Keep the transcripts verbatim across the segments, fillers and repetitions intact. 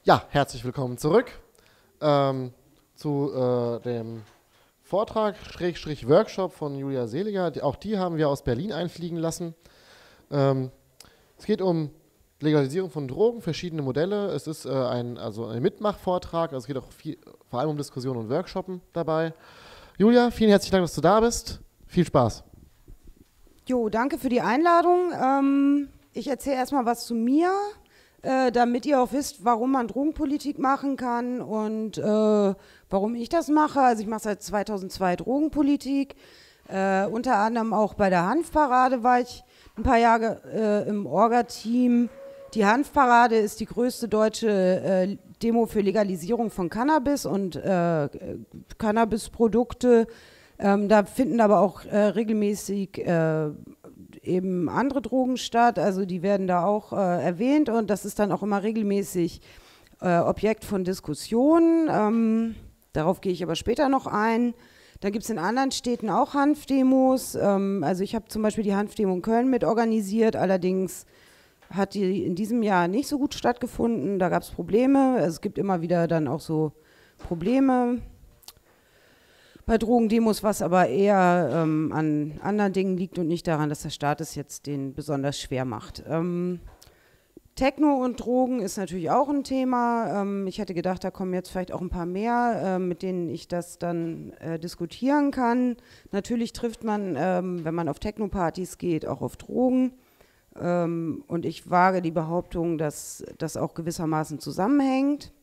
Ja, herzlich willkommen zurück ähm, zu äh, dem Vortrag, Schrägstrich Workshop von Julia Seliger. Die, auch die haben wir aus Berlin einfliegen lassen. Ähm, es geht um Legalisierung von Drogen, verschiedene Modelle. Es ist äh, ein, also ein Mitmachvortrag, also es geht auch viel, vor allem um Diskussionen und Workshoppen dabei. Julia, vielen herzlichen Dank, dass du da bist. Viel Spaß. Jo, danke für die Einladung. Ähm, ich erzähle erstmal was zu mir, äh, damit ihr auch wisst, warum man Drogenpolitik machen kann und äh, warum ich das mache. Also ich mache seit zweitausendzwei Drogenpolitik. Äh, unter anderem auch bei der Hanfparade war ich ein paar Jahre äh, im Orga-Team. Die Hanfparade ist die größte deutsche äh, Demo für Legalisierung von Cannabis und äh, Cannabisprodukte. Ähm, da finden aber auch äh, regelmäßig äh, eben andere Drogen statt, also die werden da auch äh, erwähnt und das ist dann auch immer regelmäßig äh, Objekt von Diskussionen. Ähm, darauf gehe ich aber später noch ein. Dann gibt es in anderen Städten auch Hanfdemos. Ähm, also ich habe zum Beispiel die Hanfdemo in Köln mit organisiert, allerdings hat die in diesem Jahr nicht so gut stattgefunden, da gab es Probleme. Also es gibt immer wieder dann auch so Probleme bei Drogendemos, was aber eher ähm, an anderen Dingen liegt und nicht daran, dass der Staat es jetzt den besonders schwer macht. Ähm, Techno und Drogen ist natürlich auch ein Thema. Ähm, ich hätte gedacht, da kommen jetzt vielleicht auch ein paar mehr, äh, mit denen ich das dann äh, diskutieren kann. Natürlich trifft man, ähm, wenn man auf Techno-Partys geht, auch auf Drogen. Ähm, und ich wage die Behauptung, dass das auch gewissermaßen zusammenhängt.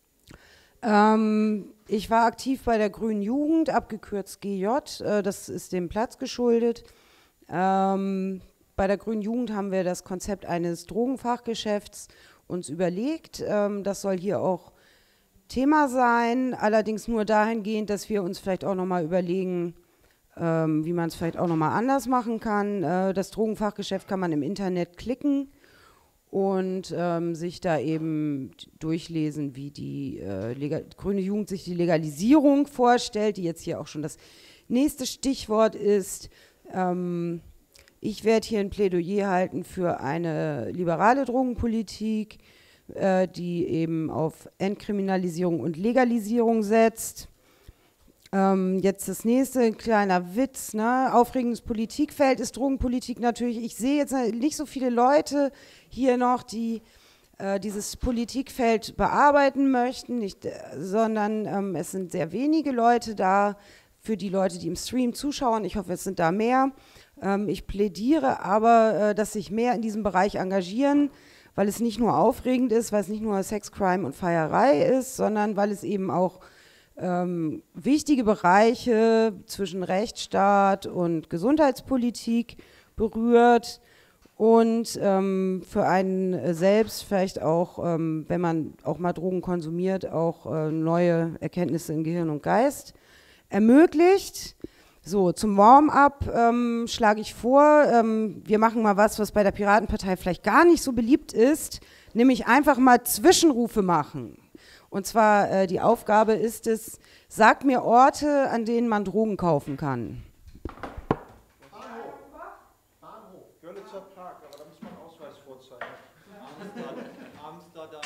Ähm, ich war aktiv bei der Grünen Jugend, abgekürzt G J, äh, das ist dem Platz geschuldet. Ähm, bei der Grünen Jugend haben wir das Konzept eines Drogenfachgeschäfts uns überlegt. Ähm, das soll hier auch Thema sein, allerdings nur dahingehend, dass wir uns vielleicht auch nochmal überlegen, ähm, wie man es vielleicht auch nochmal anders machen kann. Äh, das Drogenfachgeschäft kann man im Internet klicken und ähm, sich da eben durchlesen, wie die äh, Legal- Grüne Jugend sich die Legalisierung vorstellt, die jetzt hier auch schon das nächste Stichwort ist. Ähm, ich werde hier ein Plädoyer halten für eine liberale Drogenpolitik, äh, die eben auf Entkriminalisierung und Legalisierung setzt. Ähm, jetzt das nächste, ein kleiner Witz, ne? Aufregendes Politikfeld ist Drogenpolitik natürlich. Ich sehe jetzt nicht so viele Leute hier noch, die äh, dieses Politikfeld bearbeiten möchten, nicht, äh, sondern ähm, es sind sehr wenige Leute da, für die Leute, die im Stream zuschauen. Ich hoffe, es sind da mehr. Ähm, ich plädiere aber, äh, dass sich mehr in diesem Bereich engagieren, weil es nicht nur aufregend ist, weil es nicht nur Sex, Crime und Feierei ist, sondern weil es eben auch Ähm, wichtige Bereiche zwischen Rechtsstaat und Gesundheitspolitik berührt und ähm, für einen selbst vielleicht auch, ähm, wenn man auch mal Drogen konsumiert, auch äh, neue Erkenntnisse in Gehirn und Geist ermöglicht. So, zum Warm-up ähm, schlage ich vor, ähm, wir machen mal was, was bei der Piratenpartei vielleicht gar nicht so beliebt ist, nämlich einfach mal Zwischenrufe machen. Und zwar, äh, die Aufgabe ist es, sagt mir Orte, an denen man Drogen kaufen kann. Bahnhof. Bahnhof. Görlitzer Park, aber da muss man Ausweis vorzeigen. Amsterdam. Amsterdam.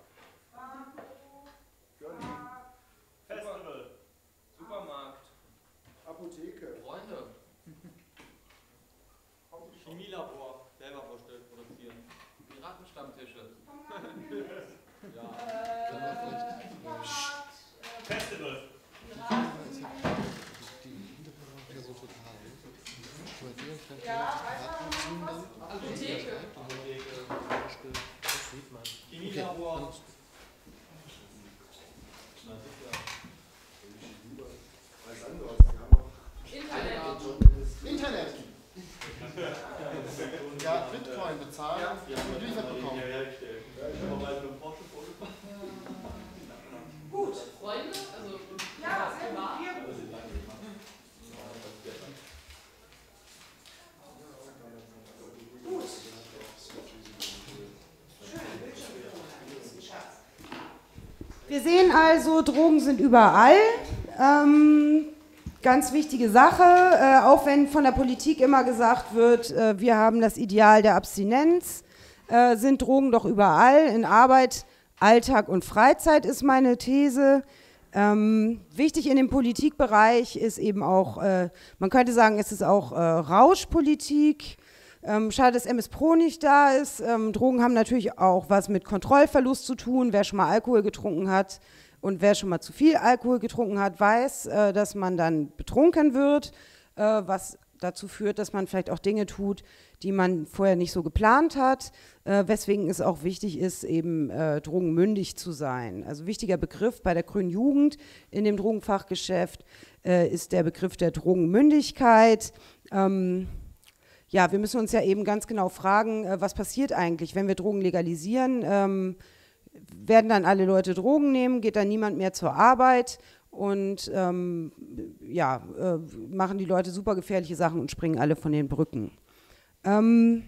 Görlitz. Festival. Supermarkt. Apotheke. Freunde. Chemielabor. Selber vorstellen, produzieren. Piratenstammtische. Ja. Festival. Apotheke. Chemielabor. Internet. Internet. Ja, Bitcoin bezahlen und geliefert bekommen. Ich habe mal so eine Porsche-Foto gemacht. Gut, Freunde, also Ja, sehr gut. Gut. Wir sehen also, Drogen sind überall. Ähm, ganz wichtige Sache, äh, auch wenn von der Politik immer gesagt wird, äh, wir haben das Ideal der Abstinenz, äh, sind Drogen doch überall, in Arbeit, Alltag und Freizeit ist meine These. Ähm, wichtig in dem Politikbereich ist eben auch, äh, man könnte sagen, es ist auch äh, Rauschpolitik. Ähm, schade, dass M S Pro nicht da ist. Ähm, Drogen haben natürlich auch was mit Kontrollverlust zu tun. Wer schon mal Alkohol getrunken hat und wer schon mal zu viel Alkohol getrunken hat, weiß, äh, dass man dann betrunken wird, äh, was dazu führt, dass man vielleicht auch Dinge tut, die man vorher nicht so geplant hat, äh, weswegen es auch wichtig ist, eben äh, drogenmündig zu sein. Also wichtiger Begriff bei der Grünen Jugend in dem Drogenfachgeschäft äh, ist der Begriff der Drogenmündigkeit. Ähm, ja, wir müssen uns ja eben ganz genau fragen, äh, was passiert eigentlich, wenn wir Drogen legalisieren? Ähm, werden dann alle Leute Drogen nehmen? Geht dann niemand mehr zur Arbeit? Und ähm, ja, äh, machen die Leute super gefährliche Sachen und springen alle von den Brücken. Ähm,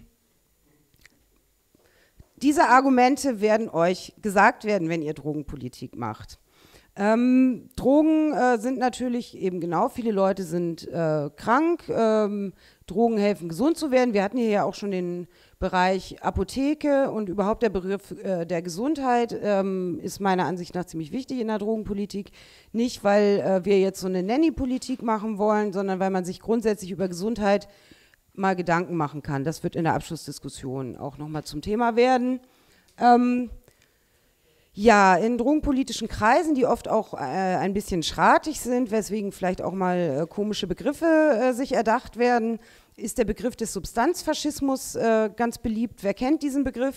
diese Argumente werden euch gesagt werden, wenn ihr Drogenpolitik macht. Ähm, Drogen äh, sind natürlich eben genau, viele Leute sind äh, krank, ähm, Drogen helfen gesund zu werden. Wir hatten hier ja auch schon den Bereich Apotheke und überhaupt der Begriff äh, der Gesundheit ähm, ist meiner Ansicht nach ziemlich wichtig in der Drogenpolitik. Nicht, weil äh, wir jetzt so eine Nanny-Politik machen wollen, sondern weil man sich grundsätzlich über Gesundheit mal Gedanken machen kann. Das wird in der Abschlussdiskussion auch nochmal zum Thema werden. Ähm, ja, in drogenpolitischen Kreisen, die oft auch äh, ein bisschen schratig sind, weswegen vielleicht auch mal äh, komische Begriffe äh, sich erdacht werden, ist der Begriff des Substanzfaschismus äh, ganz beliebt. Wer kennt diesen Begriff?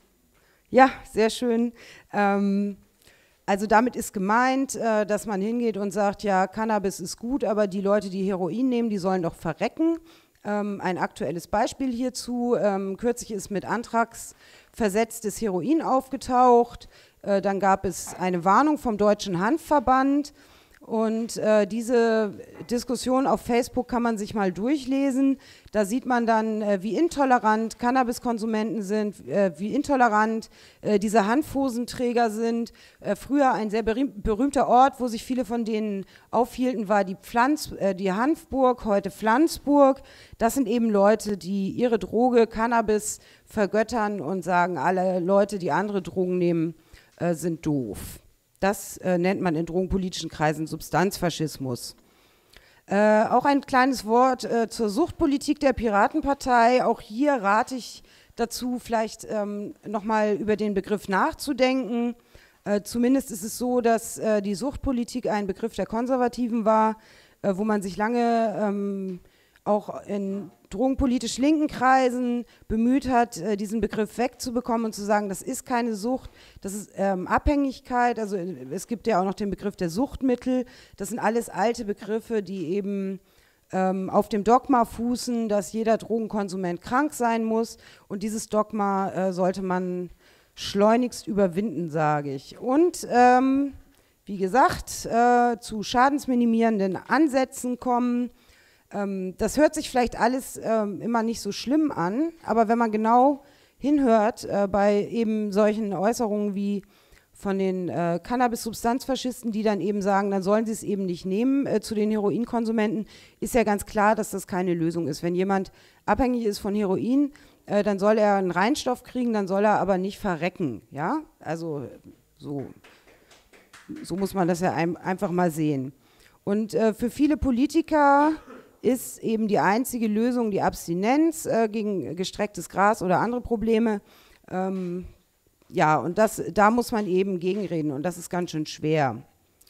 Ja, sehr schön. Ähm, also damit ist gemeint, äh, dass man hingeht und sagt, ja, Cannabis ist gut, aber die Leute, die Heroin nehmen, die sollen doch verrecken. Ähm, ein aktuelles Beispiel hierzu, ähm, kürzlich ist mit Anthrax versetztes Heroin aufgetaucht, äh, dann gab es eine Warnung vom Deutschen Hanfverband und äh, diese Diskussion auf Facebook kann man sich mal durchlesen, da sieht man dann, äh, wie intolerant Cannabiskonsumenten sind, äh, wie intolerant äh, diese Hanfhosenträger sind. Äh, früher ein sehr berühmter Ort, wo sich viele von denen aufhielten, war die, Pflanz, äh, die Hanfburg, heute Pflanzburg. Das sind eben Leute, die ihre Droge Cannabis vergöttern und sagen, alle Leute, die andere Drogen nehmen, äh, sind doof. Das äh, nennt man in drogenpolitischen Kreisen Substanzfaschismus. Äh, auch ein kleines Wort äh, zur Suchtpolitik der Piratenpartei. Auch hier rate ich dazu, vielleicht ähm, nochmal über den Begriff nachzudenken. Äh, zumindest ist es so, dass äh, die Suchtpolitik ein Begriff der Konservativen war, äh, wo man sich lange ähm, auch in drogenpolitisch linken Kreisen bemüht hat, äh, diesen Begriff wegzubekommen und zu sagen, das ist keine Sucht, das ist ähm, Abhängigkeit, also äh, es gibt ja auch noch den Begriff der Suchtmittel, das sind alles alte Begriffe, die eben ähm, auf dem Dogma fußen, dass jeder Drogenkonsument krank sein muss und dieses Dogma äh, sollte man schleunigst überwinden, sage ich. Und ähm, wie gesagt, äh, zu schadensminimierenden Ansätzen kommen. Das hört sich vielleicht alles ähm, immer nicht so schlimm an, aber wenn man genau hinhört äh, bei eben solchen Äußerungen wie von den äh, Cannabis-Substanzfaschisten, die dann eben sagen, dann sollen sie es eben nicht nehmen äh, zu den Heroinkonsumenten, ist ja ganz klar, dass das keine Lösung ist. Wenn jemand abhängig ist von Heroin, äh, dann soll er einen Reinstoff kriegen, dann soll er aber nicht verrecken. Ja? Also so, so muss man das ja ein, einfach mal sehen. Und äh, für viele Politiker ist eben die einzige Lösung die Abstinenz äh, gegen gestrecktes Gras oder andere Probleme. Ähm, ja, und das, da muss man eben gegenreden und das ist ganz schön schwer.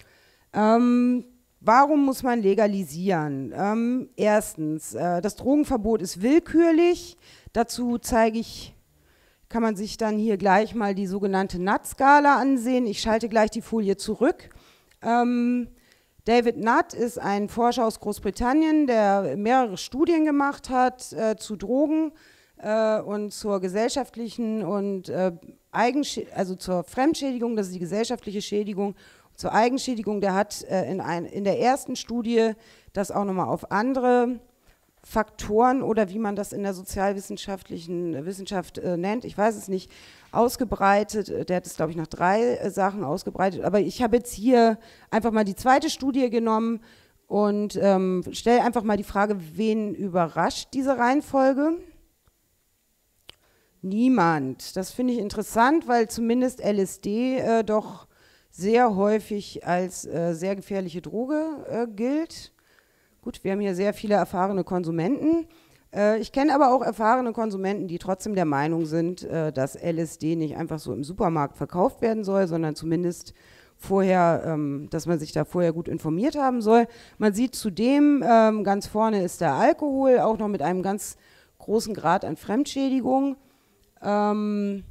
Ähm, warum muss man legalisieren? Ähm, erstens, äh, das Drogenverbot ist willkürlich. Dazu zeige ich, kann man sich dann hier gleich mal die sogenannte N A T-Skala ansehen. Ich schalte gleich die Folie zurück. Ähm, David Nutt ist ein Forscher aus Großbritannien, der mehrere Studien gemacht hat äh, zu Drogen äh, und zur gesellschaftlichen und äh, Eigensch- also zur Fremdschädigung, das ist die gesellschaftliche Schädigung, zur Eigenschädigung. Der hat äh, in, ein, in der ersten Studie das auch nochmal auf andere Faktoren oder wie man das in der sozialwissenschaftlichen Wissenschaft äh, nennt, ich weiß es nicht, ausgebreitet. Der hat es, glaube ich, nach drei äh, Sachen ausgebreitet. Aber ich habe jetzt hier einfach mal die zweite Studie genommen und ähm, stelle einfach mal die Frage, wen überrascht diese Reihenfolge? Niemand. Das finde ich interessant, weil zumindest L S D äh, doch sehr häufig als äh, sehr gefährliche Droge äh, gilt. Gut, wir haben hier sehr viele erfahrene Konsumenten. Äh, ich kenne aber auch erfahrene Konsumenten, die trotzdem der Meinung sind, äh, dass L S D nicht einfach so im Supermarkt verkauft werden soll, sondern zumindest vorher, ähm, dass man sich da vorher gut informiert haben soll. Man sieht zudem, ähm, ganz vorne ist der Alkohol, auch noch mit einem ganz großen Grad an Fremdschädigung. Ähm,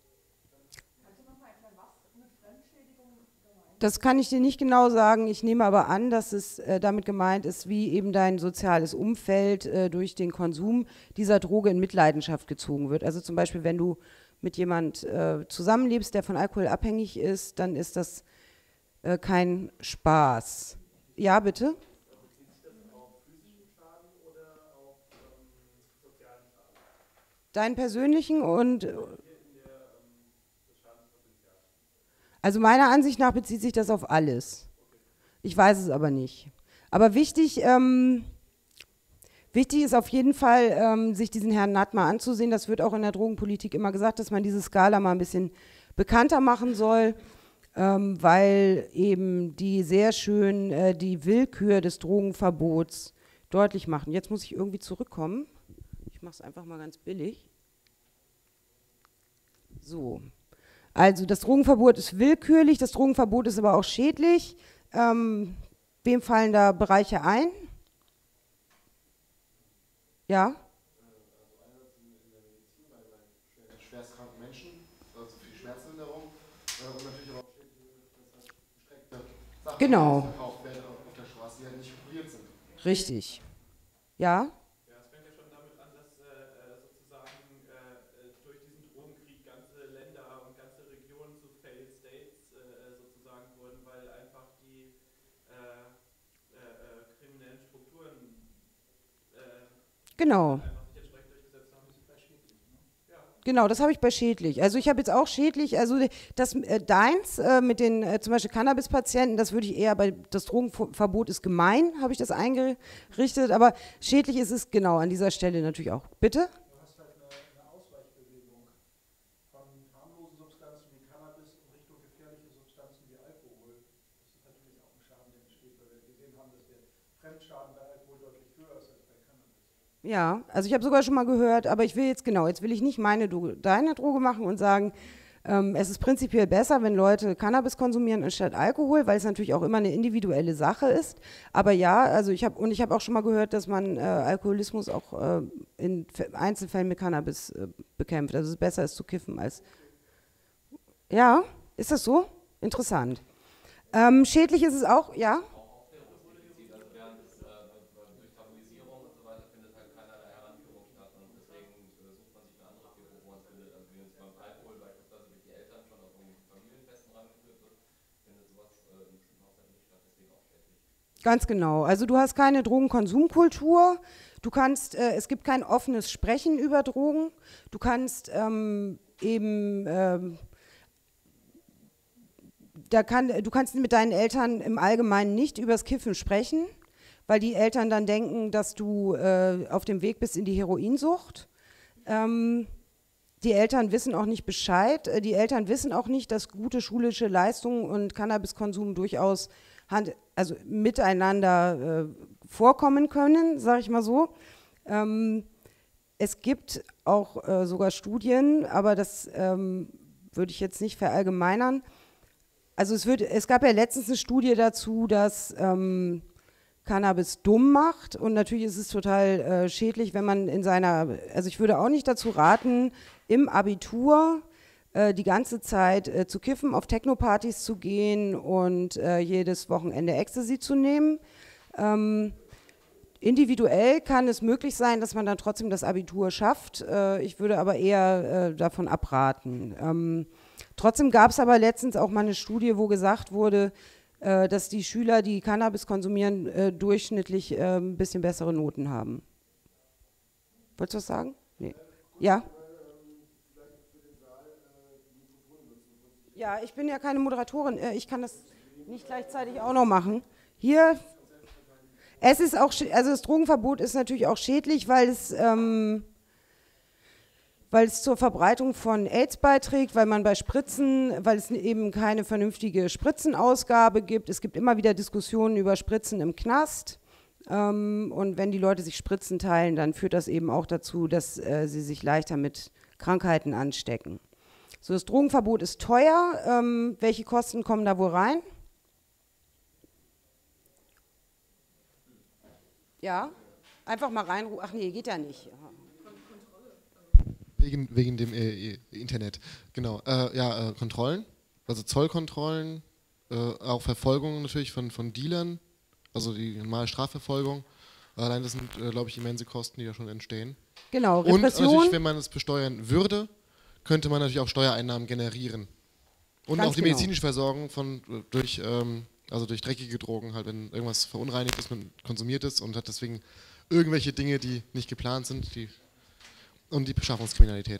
das kann ich dir nicht genau sagen, ich nehme aber an, dass es äh, damit gemeint ist, wie eben dein soziales Umfeld äh, durch den Konsum dieser Droge in Mitleidenschaft gezogen wird. Also zum Beispiel, wenn du mit jemand äh, zusammenlebst, der von Alkohol abhängig ist, dann ist das äh, kein Spaß. Ja, bitte? Bezieht sich das auf physischen Schaden oder auf ähm, sozialen Schaden? Deinen persönlichen und... Also meiner Ansicht nach bezieht sich das auf alles. Ich weiß es aber nicht. Aber wichtig, ähm, wichtig ist auf jeden Fall, ähm, sich diesen Herrn Natt mal anzusehen. Das wird auch in der Drogenpolitik immer gesagt, dass man diese Skala mal ein bisschen bekannter machen soll, ähm, weil eben die sehr schön äh, die Willkür des Drogenverbots deutlich machen. Jetzt muss ich irgendwie zurückkommen. Ich mache es einfach mal ganz billig. So. Also das Drogenverbot ist willkürlich, das Drogenverbot ist aber auch schädlich. Ähm, wem fallen da Bereiche ein? Ja? Also einerseits in der Medizin bei, bei schwerstkranken Menschen, also viel Schmerzlinderung äh, und natürlich aber auch gestreckte Sachen, Genau. die verkauft werden auf der Straße, die halt nicht reguliert sind. Richtig. Ja? Ja, es fängt ja schon damit an, dass äh, sozusagen äh, durch diesen Drogenkrieg ganze Länder und ganze Regionen zu Failed States äh, sozusagen wurden, weil einfach die äh, äh, kriminellen Strukturen äh, Genau. einfach nicht entsprechend durchgesetzt haben. Das ist bei schädlich, ne? Ja. Genau, das habe ich bei schädlich. Also ich habe jetzt auch schädlich, also das äh, deins äh, mit den äh, zum Beispiel Cannabis-Patienten, das würde ich eher bei, das Drogenverbot ist gemein, habe ich das eingerichtet, aber schädlich ist es genau an dieser Stelle natürlich auch. Bitte? Du hast halt eine, eine Ausweichbewegung von harmlosen Substanzen wie Cannabis in Richtung gefährliche Substanzen wie Alkohol. Das ist natürlich auch ein Schaden, der entsteht, weil wir gesehen haben, dass der Fremdschaden bei Alkohol deutlich höher ist als bei Cannabis. Ja, also ich habe sogar schon mal gehört, aber ich will jetzt genau, jetzt will ich nicht meine Droge, deine Droge machen und sagen, ähm, es ist prinzipiell besser, wenn Leute Cannabis konsumieren anstatt Alkohol, weil es natürlich auch immer eine individuelle Sache ist. Aber ja, also ich habe und ich habe auch schon mal gehört, dass man äh, Alkoholismus auch äh, in F- Einzelfällen mit Cannabis äh, bekämpft. Also es ist besser, es zu kiffen als. Ja, ist das so? Interessant. Ähm, schädlich ist es auch, ja? Also während es äh, durch Tabuisierung und so weiter findet halt keinerlei Heranführung statt und deswegen äh, sucht man sich eine andere Figur, wo man es findet. Also wie es beim Alkohol beispielsweise durch die Eltern schon auf irgendwelche Familienfesten rangeführt wird, findet sowas äh, in bestimmten Haushalten nicht statt, deswegen auch schädlich. Ganz genau. Also du hast keine Drogenkonsumkultur. Du kannst, äh, es gibt kein offenes Sprechen über Drogen. Du kannst ähm, eben, ähm, da kann, du kannst mit deinen Eltern im Allgemeinen nicht übers Kiffen sprechen, weil die Eltern dann denken, dass du äh, auf dem Weg bist in die Heroinsucht. Ähm, die Eltern wissen auch nicht Bescheid. Äh, Die Eltern wissen auch nicht, dass gute schulische Leistungen und Cannabiskonsum durchaus hand, also miteinander äh, vorkommen können, sage ich mal so. Ähm, es gibt auch äh, sogar Studien, aber das ähm, würde ich jetzt nicht verallgemeinern. Also es, wird, es gab ja letztens eine Studie dazu, dass ähm, Cannabis dumm macht und natürlich ist es total äh, schädlich, wenn man in seiner, also ich würde auch nicht dazu raten, im Abitur äh, die ganze Zeit äh, zu kiffen, auf Techno-Partys zu gehen und äh, jedes Wochenende Ecstasy zu nehmen. Ähm, individuell kann es möglich sein, dass man dann trotzdem das Abitur schafft. Äh, ich würde aber eher äh, davon abraten. Ähm, trotzdem gab es aber letztens auch mal eine Studie, wo gesagt wurde, äh, dass die Schüler, die Cannabis konsumieren, äh, durchschnittlich äh, ein bisschen bessere Noten haben. Wolltest du was sagen? Nee. Ja? Ja, ich bin ja keine Moderatorin. Äh, Ich kann das nicht gleichzeitig auch noch machen. Hier, es ist auch, schä- also das Drogenverbot ist natürlich auch schädlich, weil es, ähm, weil es zur Verbreitung von AIDS beiträgt, weil man bei Spritzen, weil es eben keine vernünftige Spritzenausgabe gibt. Es gibt immer wieder Diskussionen über Spritzen im Knast. Ähm, und wenn die Leute sich Spritzen teilen, dann führt das eben auch dazu, dass äh, sie sich leichter mit Krankheiten anstecken. So, das Drogenverbot ist teuer. Ähm, welche Kosten kommen da wohl rein? Ja, einfach mal rein. Ach nee, geht ja nicht. Wegen, wegen dem äh, Internet, genau. Äh, ja, äh, Kontrollen, also Zollkontrollen, äh, auch Verfolgung natürlich von, von Dealern, also die normale Strafverfolgung. Allein das sind, äh, glaube ich, immense Kosten, die da schon entstehen. Genau, Repression. Repression. Und natürlich, wenn man es besteuern würde, könnte man natürlich auch Steuereinnahmen generieren. Und Ganz auch die genau. medizinische Versorgung von, durch, ähm, also durch dreckige Drogen, halt, wenn irgendwas verunreinigt ist, man konsumiert ist und hat deswegen irgendwelche Dinge, die nicht geplant sind, die und die Beschaffungskriminalität.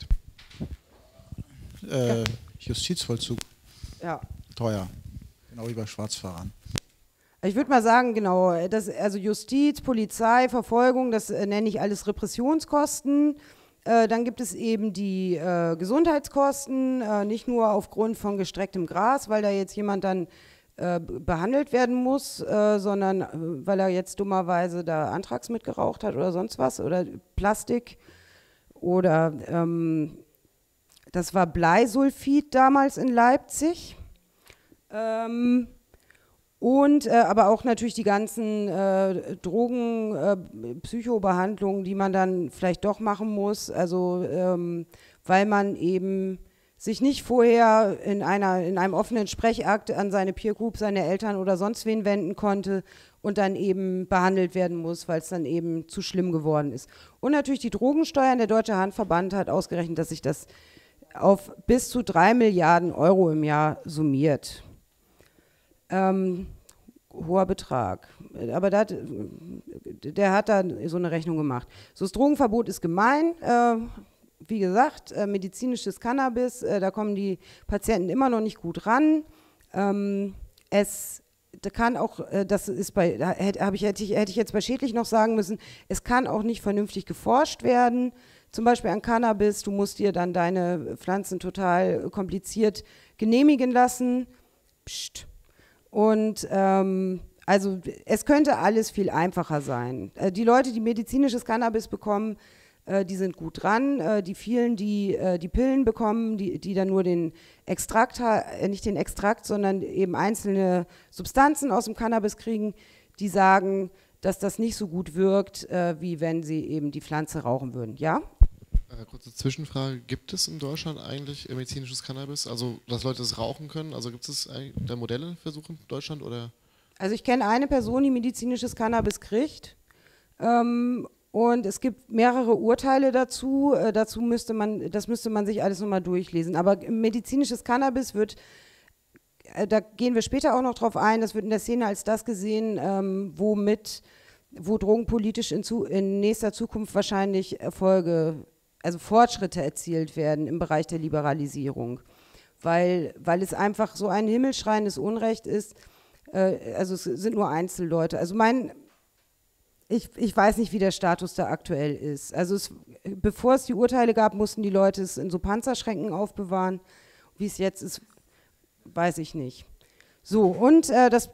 Äh, Justizvollzug. Ja. Teuer. Genau wie bei Schwarzfahrern. Ich würde mal sagen, genau, das, also Justiz, Polizei, Verfolgung, das äh, nenne ich alles Repressionskosten. Äh, dann gibt es eben die äh, Gesundheitskosten, äh, nicht nur aufgrund von gestrecktem Gras, weil da jetzt jemand dann äh, behandelt werden muss, äh, sondern äh, weil er jetzt dummerweise da Anthrax mitgeraucht hat oder sonst was oder Plastik oder ähm, das war Bleisulfid damals in Leipzig. Ähm, Und äh, aber auch natürlich die ganzen äh, Drogen, äh, Psychobehandlungen, die man dann vielleicht doch machen muss, also ähm, weil man eben sich nicht vorher in, einer, in einem offenen Sprechakt an seine Peer Group, seine Eltern oder sonst wen wenden konnte und dann eben behandelt werden muss, weil es dann eben zu schlimm geworden ist. Und natürlich die Drogensteuern. Der Deutsche Handverband hat ausgerechnet, dass sich das auf bis zu drei Milliarden Euro im Jahr summiert. Ähm, hoher Betrag. Aber dat, der hat da so eine Rechnung gemacht. So, das Drogenverbot ist gemein. Äh, wie gesagt, äh, medizinisches Cannabis, äh, da kommen die Patienten immer noch nicht gut ran. Ähm, es da kann auch, äh, das ist bei, da hätte, hab ich, hätte, ich, hätte ich jetzt bei Schädlich noch sagen müssen, es kann auch nicht vernünftig geforscht werden. Zum Beispiel an Cannabis, du musst dir dann deine Pflanzen total kompliziert genehmigen lassen. Psst. Und ähm, also es könnte alles viel einfacher sein. Äh, die Leute, die medizinisches Cannabis bekommen, äh, die sind gut dran. Äh, die vielen, die äh, die Pillen bekommen, die, die dann nur den Extrakt, äh, nicht den Extrakt, sondern eben einzelne Substanzen aus dem Cannabis kriegen, die sagen, dass das nicht so gut wirkt, äh, wie wenn sie eben die Pflanze rauchen würden. Ja? Äh, kurze Zwischenfrage, gibt es in Deutschland eigentlich medizinisches Cannabis? Also, dass Leute es rauchen können? Also gibt es da Modelle Versuche in Deutschland? Oder? Also ich kenne eine Person, die medizinisches Cannabis kriegt. Ähm, und es gibt mehrere Urteile dazu. Äh, dazu müsste man, das müsste man sich alles nochmal durchlesen. Aber medizinisches Cannabis wird, äh, da gehen wir später auch noch drauf ein, das wird in der Szene als das gesehen, ähm, womit, wo drogenpolitisch in, zu, in nächster Zukunft wahrscheinlich Erfolge also Fortschritte erzielt werden im Bereich der Liberalisierung, weil, weil es einfach so ein himmelschreiendes Unrecht ist, äh, also es sind nur Einzelleute. Also mein, ich, ich weiß nicht, wie der Status da aktuell ist. Also es, bevor es die Urteile gab, mussten die Leute es in so Panzerschränken aufbewahren. Wie es jetzt ist, weiß ich nicht. So, und äh, das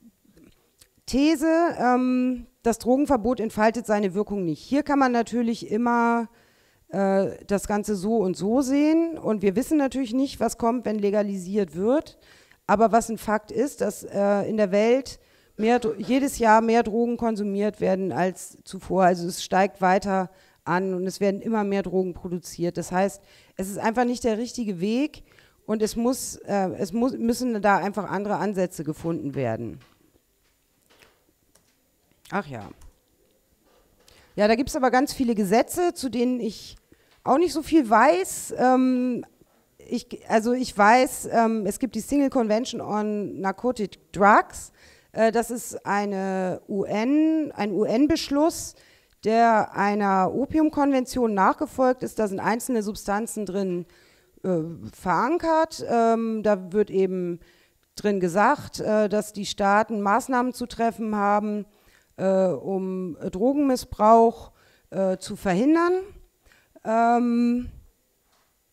These, ähm, das Drogenverbot entfaltet seine Wirkung nicht. Hier kann man natürlich immer das Ganze so und so sehen und wir wissen natürlich nicht, was kommt, wenn legalisiert wird, aber was ein Fakt ist, dass äh, in der Welt mehr, jedes Jahr mehr Drogen konsumiert werden als zuvor, also es steigt weiter an und es werden immer mehr Drogen produziert, das heißt, es ist einfach nicht der richtige Weg und es, muss, äh, es muss, müssen da einfach andere Ansätze gefunden werden. Ach ja. Ja, da gibt es aber ganz viele Gesetze, zu denen ich auch nicht so viel weiß. Ähm, ich, also ich weiß, ähm, es gibt die Single Convention on Narcotic Drugs. Äh, das ist eine U N, ein U N-Beschluss, der einer Opiumkonvention nachgefolgt ist. Da sind einzelne Substanzen drin äh, verankert. Ähm, da wird eben drin gesagt, äh, dass die Staaten Maßnahmen zu treffen haben, äh, um Drogenmissbrauch äh, zu verhindern. Ähm,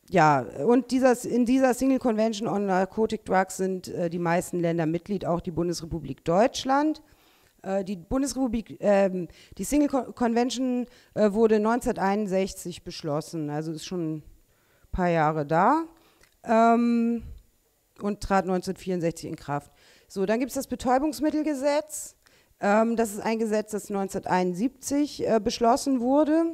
ja, und dieser, in dieser Single Convention on Narcotic Drugs sind äh, die meisten Länder Mitglied, auch die Bundesrepublik Deutschland. Äh, die Bundesrepublik, äh, die Single Con Convention äh, wurde neunzehnhunderteinundsechzig beschlossen, also ist schon ein paar Jahre da ähm, und trat neunzehnhundertvierundsechzig in Kraft. So, dann gibt es das Betäubungsmittelgesetz. Ähm, das ist ein Gesetz, das neunzehnhunderteinundsiebzig äh, beschlossen wurde.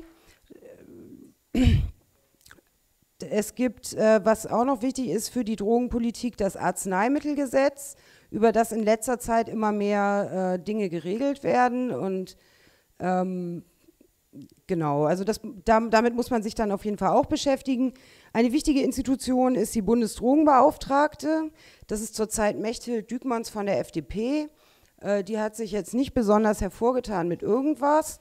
Es gibt, äh, was auch noch wichtig ist für die Drogenpolitik, das Arzneimittelgesetz, über das in letzter Zeit immer mehr äh, Dinge geregelt werden. Und ähm, genau, also das, da, damit muss man sich dann auf jeden Fall auch beschäftigen. Eine wichtige Institution ist die Bundesdrogenbeauftragte. Das ist zurzeit Mechthild Dückmanns von der F D P. Äh, die hat sich jetzt nicht besonders hervorgetan mit irgendwas.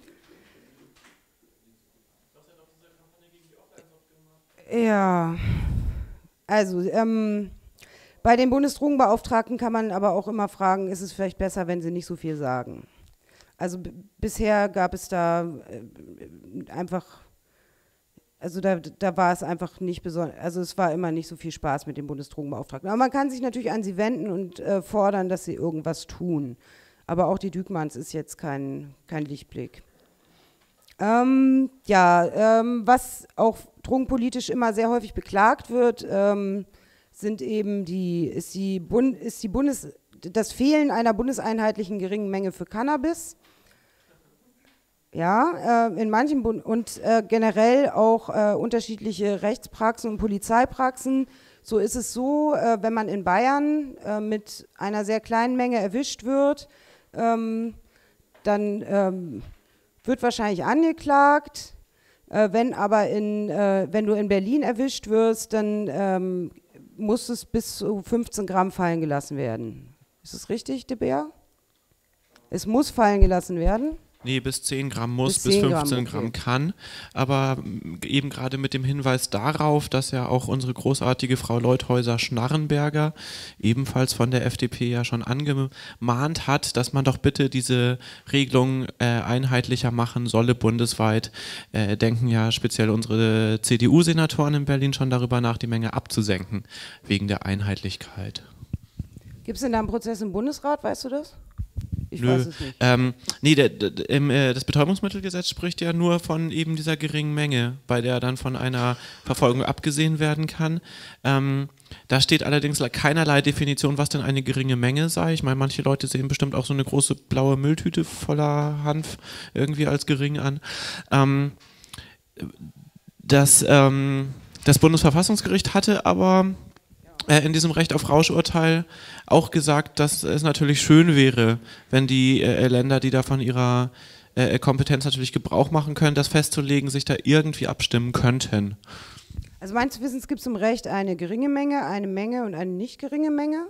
Ja, also ähm, bei den Bundesdrogenbeauftragten kann man aber auch immer fragen, ist es vielleicht besser, wenn sie nicht so viel sagen. Also bisher gab es da äh, einfach, also da, da war es einfach nicht besonders, also es war immer nicht so viel Spaß mit den Bundesdrogenbeauftragten. Aber man kann sich natürlich an sie wenden und äh, fordern, dass sie irgendwas tun. Aber auch die Dückmanns ist jetzt kein, kein Lichtblick. Ähm, ja, ähm, was auch drogenpolitisch immer sehr häufig beklagt wird, ähm, sind eben die, ist die, Bund, ist die Bundes, das Fehlen einer bundeseinheitlichen geringen Menge für Cannabis. Ja, äh, in manchen Bund und äh, generell auch äh, unterschiedliche Rechtspraxen und Polizeipraxen. So ist es so, äh, wenn man in Bayern äh, mit einer sehr kleinen Menge erwischt wird, ähm, dann ähm, wird wahrscheinlich angeklagt. Äh, wenn aber in, äh, wenn du in Berlin erwischt wirst, dann ähm, muss es bis zu fünfzehn Gramm fallen gelassen werden. Ist das richtig, De Beer? Es muss fallen gelassen werden? Nee, bis zehn Gramm muss, bis, bis Gramm, fünfzehn Gramm okay. kann. Aber eben gerade mit dem Hinweis darauf, dass ja auch unsere großartige Frau Leuthäuser-Schnarrenberger ebenfalls von der F D P ja schon angemahnt hat, dass man doch bitte diese Regelung äh, einheitlicher machen solle bundesweit, äh, denken ja speziell unsere C D U-Senatoren in Berlin schon darüber nach, die Menge abzusenken, wegen der Einheitlichkeit. Gibt es denn da einen Prozess im Bundesrat, weißt du das? Ich Nö. weiß es nicht. Ähm, nee, der, der, im, äh, das Betäubungsmittelgesetz spricht ja nur von eben dieser geringen Menge, bei der dann von einer Verfolgung abgesehen werden kann. Ähm, da steht allerdings keinerlei Definition, was denn eine geringe Menge sei. Ich meine, manche Leute sehen bestimmt auch so eine große blaue Mülltüte voller Hanf irgendwie als gering an. Ähm, das, ähm, das Bundesverfassungsgericht hatte aber in diesem Recht auf Rauschurteil auch gesagt, dass es natürlich schön wäre, wenn die äh, Länder, die da von ihrer äh, Kompetenz natürlich Gebrauch machen können, das festzulegen, sich da irgendwie abstimmen könnten. Also meines Wissens gibt es im Recht eine geringe Menge, eine Menge und eine nicht geringe Menge.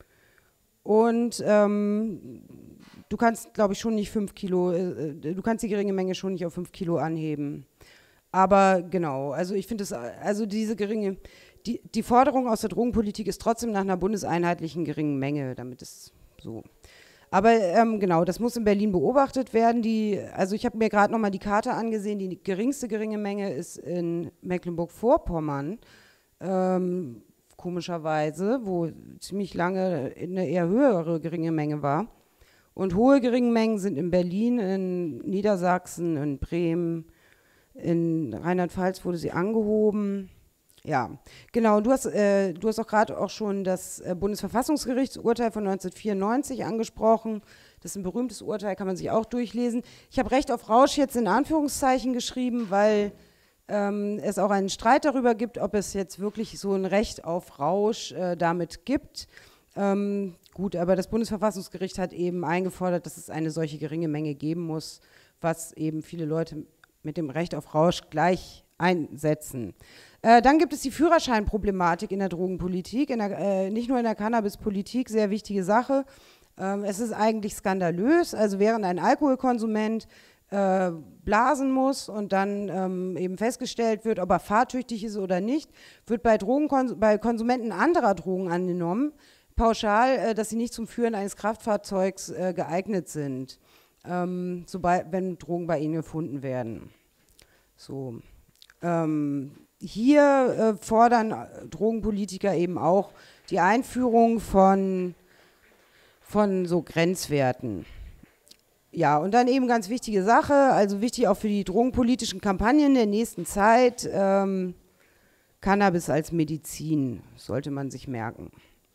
Und ähm, du kannst, glaube ich, schon nicht fünf Kilo, äh, du kannst die geringe Menge schon nicht auf fünf Kilo anheben. Aber genau, also ich finde es, also diese geringe, die, die Forderung aus der Drogenpolitik ist trotzdem nach einer bundeseinheitlichen geringen Menge, damit ist so. Aber ähm, genau, das muss in Berlin beobachtet werden. Die, also ich habe mir gerade nochmal die Karte angesehen, die geringste geringe Menge ist in Mecklenburg-Vorpommern, ähm, komischerweise, wo ziemlich lange eine eher höhere geringe Menge war. Und hohe geringe Mengen sind in Berlin, in Niedersachsen, in Bremen, in Rheinland-Pfalz wurde sie angehoben. Ja, genau. Du hast, äh, du hast auch gerade auch schon das äh, Bundesverfassungsgerichtsurteil von neunzehnhundertvierundneunzig angesprochen. Das ist ein berühmtes Urteil, kann man sich auch durchlesen. Ich habe Recht auf Rausch jetzt in Anführungszeichen geschrieben, weil ähm, es auch einen Streit darüber gibt, ob es jetzt wirklich so ein Recht auf Rausch äh, damit gibt. Ähm, gut, aber das Bundesverfassungsgericht hat eben eingefordert, dass es eine solche geringe Menge geben muss, was eben viele Leute mit dem Recht auf Rausch gleich einsetzen. Äh, dann gibt es die Führerscheinproblematik in der Drogenpolitik, in der, äh, nicht nur in der Cannabispolitik, sehr wichtige Sache. Ähm, es ist eigentlich skandalös, also während ein Alkoholkonsument äh, blasen muss und dann ähm, eben festgestellt wird, ob er fahrtüchtig ist oder nicht, wird bei, Drogenkons- bei Konsumenten anderer Drogen angenommen, pauschal, äh, dass sie nicht zum Führen eines Kraftfahrzeugs äh, geeignet sind, ähm, sobald, wenn Drogen bei ihnen gefunden werden. So. Ähm, hier äh, fordern Drogenpolitiker eben auch die Einführung von, von so Grenzwerten. Ja, und dann eben ganz wichtige Sache, also wichtig auch für die drogenpolitischen Kampagnen der nächsten Zeit, ähm, Cannabis als Medizin, sollte man sich merken.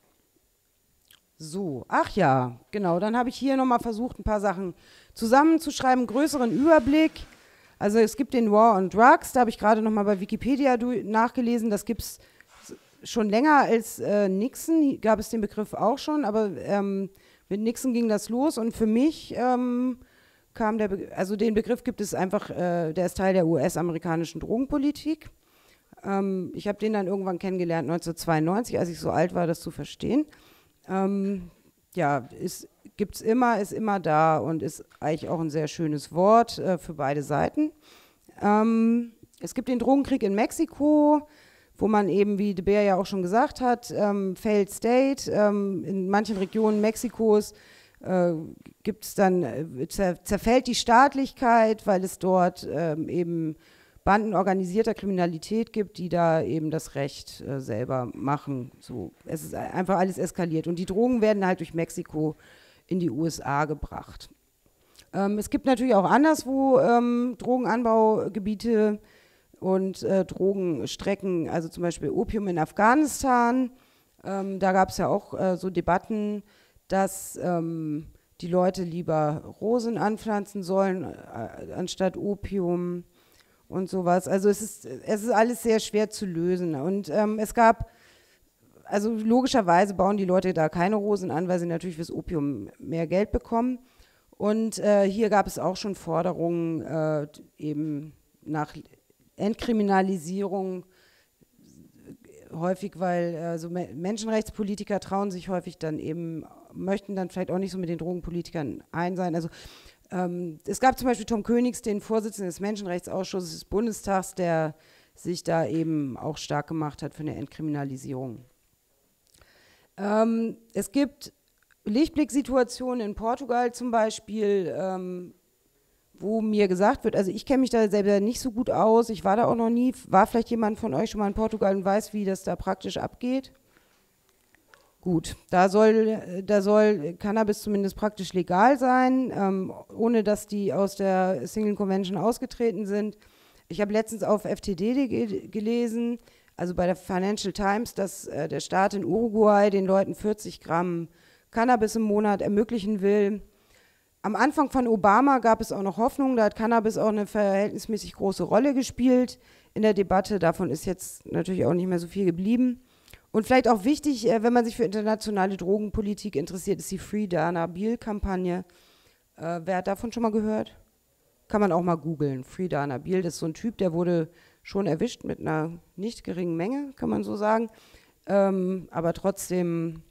So, ach ja, genau, dann habe ich hier nochmal versucht, ein paar Sachen zusammenzuschreiben, größeren Überblick. Also es gibt den War on Drugs, da habe ich gerade nochmal bei Wikipedia nachgelesen, das gibt es schon länger als äh, Nixon, gab es den Begriff auch schon, aber ähm, mit Nixon ging das los und für mich ähm, kam der, Be also den Begriff gibt es einfach, äh, der ist Teil der U S-amerikanischen Drogenpolitik. Ähm, ich habe den dann irgendwann kennengelernt, neunzehnhundertzweiundneunzig, als ich so alt war, das zu verstehen. Ähm, ja, gibt es immer, ist immer da und ist eigentlich auch ein sehr schönes Wort äh, für beide Seiten. Ähm, es gibt den Drogenkrieg in Mexiko, wo man eben, wie de Beer ja auch schon gesagt hat, ähm, Failed State, ähm, in manchen Regionen Mexikos äh, gibt es dann, äh, zer zerfällt die Staatlichkeit, weil es dort ähm, eben Banden organisierter Kriminalität gibt, die da eben das Recht äh, selber machen. So, es ist einfach alles eskaliert. Und die Drogen werden halt durch Mexiko in die U S A gebracht. Ähm, es gibt natürlich auch anderswo ähm, Drogenanbaugebiete und äh, Drogenstrecken, also zum Beispiel Opium in Afghanistan. Ähm, da gab es ja auch äh, so Debatten, dass ähm, die Leute lieber Rosen anpflanzen sollen, äh, anstatt Opium. Und sowas. Also es ist, es ist alles sehr schwer zu lösen. Und ähm, es gab, also logischerweise bauen die Leute da keine Rosen an, weil sie natürlich fürs Opium mehr Geld bekommen. Und äh, hier gab es auch schon Forderungen äh, eben nach Entkriminalisierung, häufig, weil äh, so Menschenrechtspolitiker trauen sich häufig dann eben, möchten dann vielleicht auch nicht so mit den Drogenpolitikern ein sein. Also Ähm, es gab zum Beispiel Tom Königs, den Vorsitzenden des Menschenrechtsausschusses des Bundestags, der sich da eben auch stark gemacht hat für eine Entkriminalisierung. Ähm, es gibt Lichtblicksituationen in Portugal zum Beispiel, ähm, wo mir gesagt wird, also ich kenne mich da selber nicht so gut aus, ich war da auch noch nie, war vielleicht jemand von euch schon mal in Portugal und weiß, wie das da praktisch abgeht? Gut, da soll, da soll Cannabis zumindest praktisch legal sein, ähm, ohne dass die aus der Single Convention ausgetreten sind. Ich habe letztens auf F T D ge gelesen, also bei der Financial Times, dass äh, der Staat in Uruguay den Leuten vierzig Gramm Cannabis im Monat ermöglichen will. Am Anfang von Obama gab es auch noch Hoffnung, da hat Cannabis auch eine verhältnismäßig große Rolle gespielt in der Debatte. Davon ist jetzt natürlich auch nicht mehr so viel geblieben. Und vielleicht auch wichtig, wenn man sich für internationale Drogenpolitik interessiert, ist die Free Dana Beal-Kampagne. Äh, wer hat davon schon mal gehört? Kann man auch mal googeln. Free Dana Beal, das ist so ein Typ, der wurde schon erwischt mit einer nicht geringen Menge, kann man so sagen. Ähm, aber trotzdem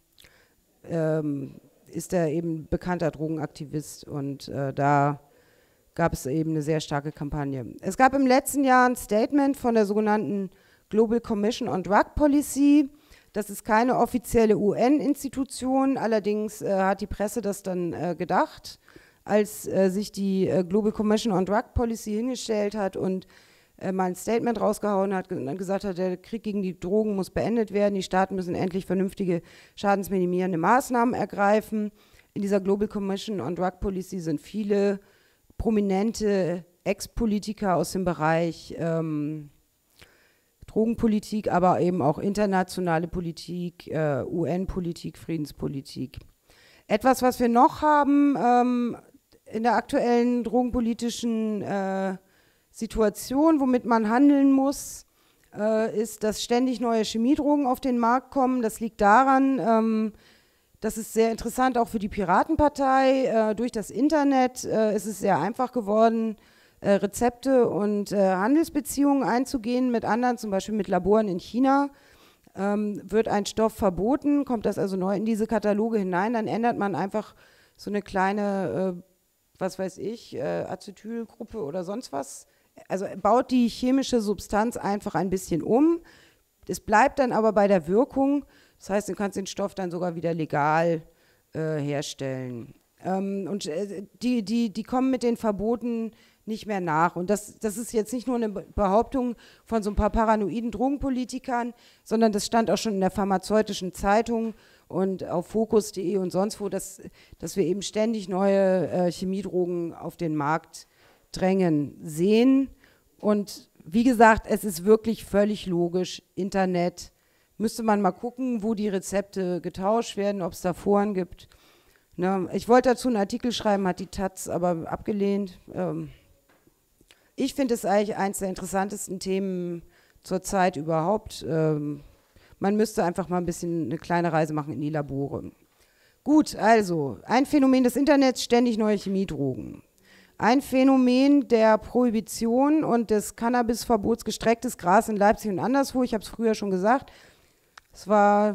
ähm, ist er eben bekannter Drogenaktivist und äh, da gab es eben eine sehr starke Kampagne. Es gab im letzten Jahr ein Statement von der sogenannten Global Commission on Drug Policy. Das ist keine offizielle U N-Institution, allerdings äh, hat die Presse das dann äh, gedacht, als äh, sich die äh, Global Commission on Drug Policy hingestellt hat und äh, mal ein Statement rausgehauen hat und gesagt hat, der Krieg gegen die Drogen muss beendet werden, die Staaten müssen endlich vernünftige schadensminimierende Maßnahmen ergreifen. In dieser Global Commission on Drug Policy sind viele prominente Ex-Politiker aus dem Bereich ähm, Drogenpolitik, aber eben auch internationale Politik, äh, U N-Politik, Friedenspolitik. Etwas, was wir noch haben ähm, in der aktuellen drogenpolitischen äh, Situation, womit man handeln muss, äh, ist, dass ständig neue Chemiedrogen auf den Markt kommen. Das liegt daran, ähm, das ist sehr interessant auch für die Piratenpartei. Äh, durch das Internet äh, ist es sehr einfach geworden, Äh, Rezepte und äh, Handelsbeziehungen einzugehen mit anderen, zum Beispiel mit Laboren in China. Ähm, wird ein Stoff verboten, kommt das also neu in diese Kataloge hinein, dann ändert man einfach so eine kleine, äh, was weiß ich, äh, Acetylgruppe oder sonst was. Also baut die chemische Substanz einfach ein bisschen um. Es bleibt dann aber bei der Wirkung. Das heißt, du kannst den Stoff dann sogar wieder legal äh, herstellen. Ähm, und äh, die, die, die kommen mit den Verboten nicht mehr nach. Und das, das ist jetzt nicht nur eine Behauptung von so ein paar paranoiden Drogenpolitikern, sondern das stand auch schon in der pharmazeutischen Zeitung und auf Focus punkt de und sonst wo, dass, dass wir eben ständig neue äh, Chemiedrogen auf den Markt drängen sehen. Und wie gesagt, es ist wirklich völlig logisch, Internet, müsste man mal gucken, wo die Rezepte getauscht werden, ob es da Foren gibt. Ne, ich wollte dazu einen Artikel schreiben, hat die Taz aber abgelehnt. Ähm, ich finde es eigentlich eines der interessantesten Themen zurzeit überhaupt. Ähm, man müsste einfach mal ein bisschen eine kleine Reise machen in die Labore. Gut, also, ein Phänomen des Internets, ständig neue Chemiedrogen. Ein Phänomen der Prohibition und des Cannabisverbots, gestrecktes Gras in Leipzig und anderswo, ich habe es früher schon gesagt, es war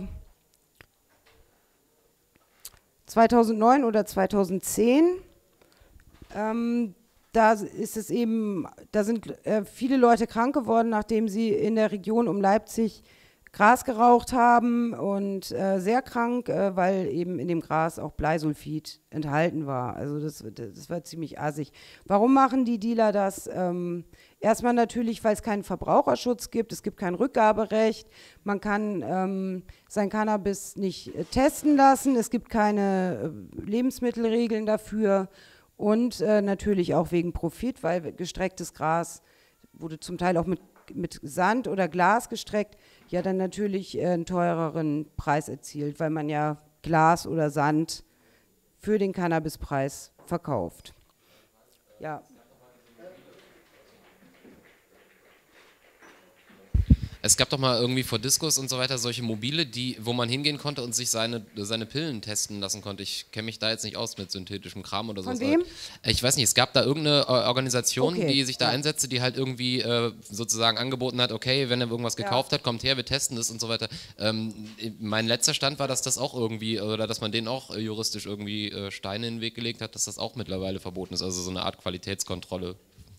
zweitausendneun oder zweitausendzehn, ähm, da ist es eben, da sind äh, viele Leute krank geworden, nachdem sie in der Region um Leipzig Gras geraucht haben und äh, sehr krank, äh, weil eben in dem Gras auch Bleisulfid enthalten war. Also das, das war ziemlich assig. Warum machen die Dealer das? Ähm, erstmal natürlich, weil es keinen Verbraucherschutz gibt, es gibt kein Rückgaberecht, man kann ähm, sein Cannabis nicht äh, testen lassen, es gibt keine äh, Lebensmittelregeln dafür und äh, natürlich auch wegen Profit, weil gestrecktes Gras wurde zum Teil auch mit mit Sand oder Glas gestreckt, ja dann natürlich äh, einen teureren Preis erzielt, weil man ja Glas oder Sand für den Cannabispreis verkauft. Ja. Es gab doch mal irgendwie vor Discos und so weiter solche Mobile, die, wo man hingehen konnte und sich seine, seine Pillen testen lassen konnte. Ich kenne mich da jetzt nicht aus mit synthetischem Kram oder so. Von wem? Ich weiß nicht, es gab da irgendeine äh, Organisation, Okay. die sich da Ja. einsetzte, die halt irgendwie äh, sozusagen angeboten hat, okay, wenn er irgendwas gekauft Ja. hat, kommt her, wir testen das und so weiter. Ähm, mein letzter Stand war, dass das auch irgendwie, oder dass man denen auch äh, juristisch irgendwie äh, Steine in den Weg gelegt hat, dass das auch mittlerweile verboten ist, also so eine Art Qualitätskontrolle.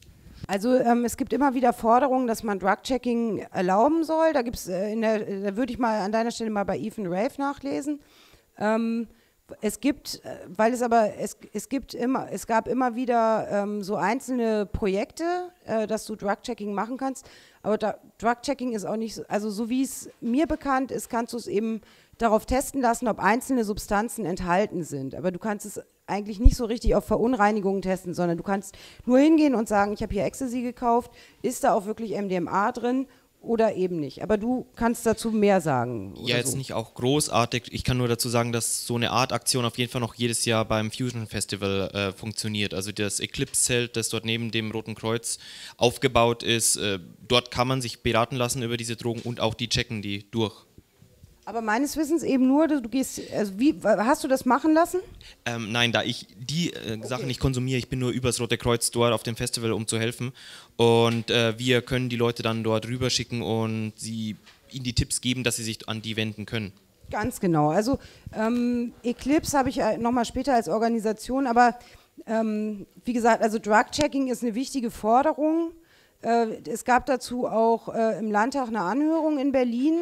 Also ähm, es gibt immer wieder Forderungen, dass man Drug-Checking erlauben soll. Da gibt's äh, in der, da würde ich mal an deiner Stelle mal bei Ethan Rave nachlesen. Ähm, es gibt, äh, weil es aber es, es gibt immer, es gab immer wieder ähm, so einzelne Projekte, äh, dass du Drug-Checking machen kannst. Aber da, Drug-Checking ist auch nicht, so, also so wie es mir bekannt ist, kannst du es eben darauf testen lassen, ob einzelne Substanzen enthalten sind. Aber du kannst es eigentlich nicht so richtig auf Verunreinigungen testen, sondern du kannst nur hingehen und sagen, ich habe hier Ecstasy gekauft, ist da auch wirklich M D M A drin oder eben nicht. Aber du kannst dazu mehr sagen. Ja, jetzt so. nicht auch großartig. Ich kann nur dazu sagen, dass so eine Art Aktion auf jeden Fall noch jedes Jahr beim Fusion Festival äh, funktioniert. Also das Eclipse-Zelt, das dort neben dem Roten Kreuz aufgebaut ist, äh, dort kann man sich beraten lassen über diese Drogen und auch die checken die durch. Aber meines Wissens eben nur, du gehst, also wie, hast du das machen lassen? Ähm, nein, da ich die äh, Sachen nicht konsumiere, ich bin nur übers Rote Kreuz dort auf dem Festival, um zu helfen. Und äh, wir können die Leute dann dort rüberschicken und sie ihnen die Tipps geben, dass sie sich an die wenden können. Ganz genau. Also ähm, Eclipse habe ich äh, nochmal später als Organisation, aber ähm, wie gesagt, also Drug-Checking ist eine wichtige Forderung. Äh, es gab dazu auch äh, im Landtag eine Anhörung in Berlin.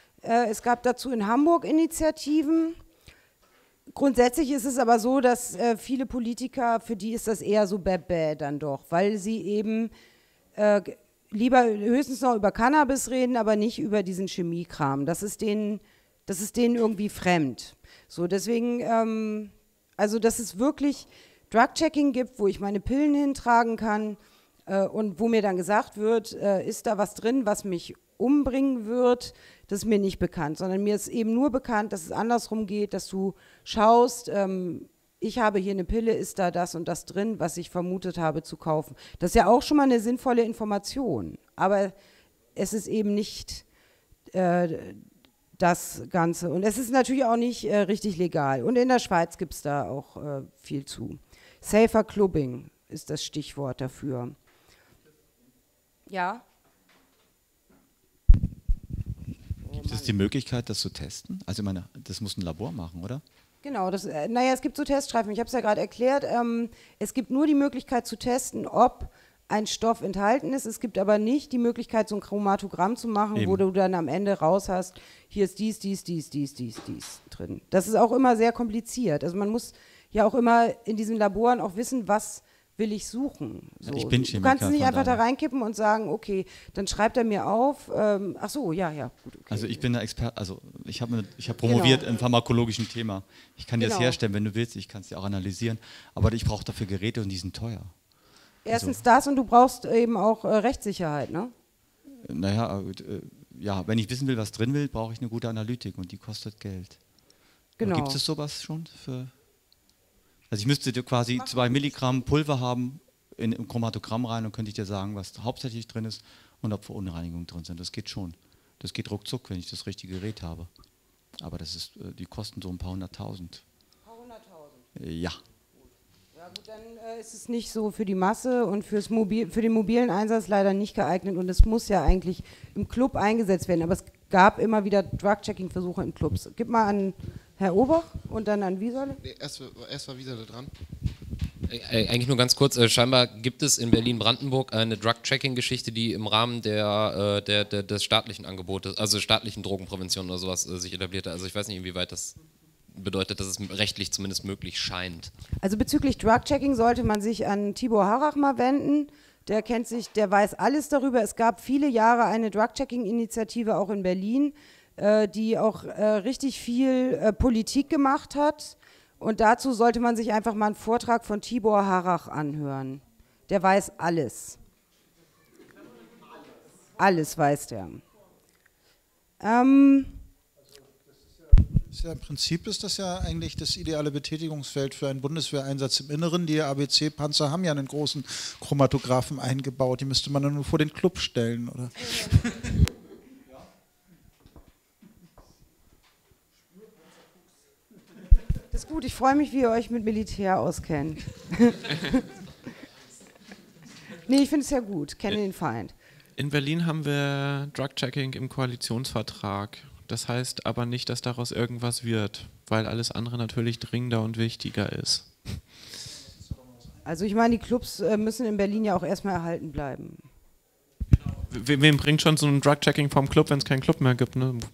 Es gab dazu in Hamburg Initiativen. Grundsätzlich ist es aber so, dass äh, viele Politiker, für die ist das eher so bäh-bäh dann doch, weil sie eben äh, lieber höchstens noch über Cannabis reden, aber nicht über diesen Chemiekram. Das ist denen, das ist denen irgendwie fremd. So, deswegen, ähm, also dass es wirklich Drug-Checking gibt, wo ich meine Pillen hintragen kann äh, und wo mir dann gesagt wird, äh, ist da was drin, was mich umbringen wird, das ist mir nicht bekannt, sondern mir ist eben nur bekannt, dass es andersrum geht, dass du schaust, ähm, ich habe hier eine Pille, ist da das und das drin, was ich vermutet habe zu kaufen. Das ist ja auch schon mal eine sinnvolle Information, aber es ist eben nicht äh, das Ganze. Und es ist natürlich auch nicht äh, richtig legal. Und in der Schweiz gibt es da auch äh, viel zu. Safer Clubbing ist das Stichwort dafür. Ja? Gibt es die Möglichkeit, das zu testen? Also ich meine, das muss ein Labor machen, oder? Genau, das, äh, naja, es gibt so Teststreifen, ich habe es ja gerade erklärt, ähm, es gibt nur die Möglichkeit zu testen, ob ein Stoff enthalten ist, es gibt aber nicht die Möglichkeit, so ein Chromatogramm zu machen, Eben. wo du dann am Ende raus hast, hier ist dies, dies, dies, dies, dies, dies drin. Das ist auch immer sehr kompliziert, also man muss ja auch immer in diesen Laboren auch wissen, was, will ich suchen. So. Ich bin du Chemiker, kannst es nicht von einfach da daher. reinkippen und sagen, okay, dann schreibt er mir auf, ähm, ach so, ja, ja, gut, okay. Also ich bin der Experte, also ich habe ich hab promoviert Genau. im pharmakologischen Thema. Ich kann dir das Genau. herstellen, wenn du willst, ich kann es dir auch analysieren, aber ich brauche dafür Geräte und die sind teuer. Erstens Also, das und du brauchst eben auch äh, Rechtssicherheit, ne? Naja, äh, ja, wenn ich wissen will, was drin will, brauche ich eine gute Analytik und die kostet Geld. Genau. Gibt es sowas schon für... Also ich müsste dir quasi zwei Milligramm Pulver haben in ein Chromatogramm rein und könnte ich dir sagen, was hauptsächlich drin ist und ob Verunreinigungen drin sind. Das geht schon. Das geht ruckzuck, wenn ich das richtige Gerät habe. Aber das ist, äh, die kosten so ein paar hunderttausend. Ein paar hunderttausend? Äh, ja. Ja gut, dann äh, ist es nicht so für die Masse und fürs Mobil, für den mobilen Einsatz leider nicht geeignet und es muss ja eigentlich im Club eingesetzt werden. Aber es gab immer wieder Drug-Checking-Versuche in Clubs. Gib mal an Herr Obach und dann an Wieserle. Nee, erst, erst war Wieserle dran. Äh, Eigentlich nur ganz kurz, äh, scheinbar gibt es in Berlin-Brandenburg eine Drug-Tracking-Geschichte, die im Rahmen der, äh, der, der, des staatlichen Angebotes, also staatlichen Drogenprävention oder sowas äh, sich etablierte. Also ich weiß nicht, inwieweit das bedeutet, dass es rechtlich zumindest möglich scheint. Also bezüglich Drug-Checking sollte man sich an Tibor Harrach mal wenden. Der kennt sich, der weiß alles darüber. Es gab viele Jahre eine Drug-Checking-Initiative auch in Berlin, äh, die auch äh, richtig viel äh, Politik gemacht hat. Und dazu sollte man sich einfach mal einen Vortrag von Tibor Harrach anhören. Der weiß alles. Alles weiß der. Ähm, Ist ja, Im Prinzip ist das ja eigentlich das ideale Betätigungsfeld für einen Bundeswehreinsatz im Inneren. Die A B C-Panzer haben ja einen großen Chromatographen eingebaut. Die müsste man dann nur vor den Club stellen, oder? Das ist gut, ich freue mich, wie ihr euch mit Militär auskennt. Nee, ich finde es ja gut, kenne den Feind. In Berlin haben wir Drug-Checking im Koalitionsvertrag. Das heißt aber nicht, dass daraus irgendwas wird, weil alles andere natürlich dringender und wichtiger ist. Also ich meine, die Clubs äh, müssen in Berlin ja auch erstmal erhalten bleiben. We wem bringt schon so ein Drug-Checking vom Club, wenn es keinen Club mehr gibt? Ne?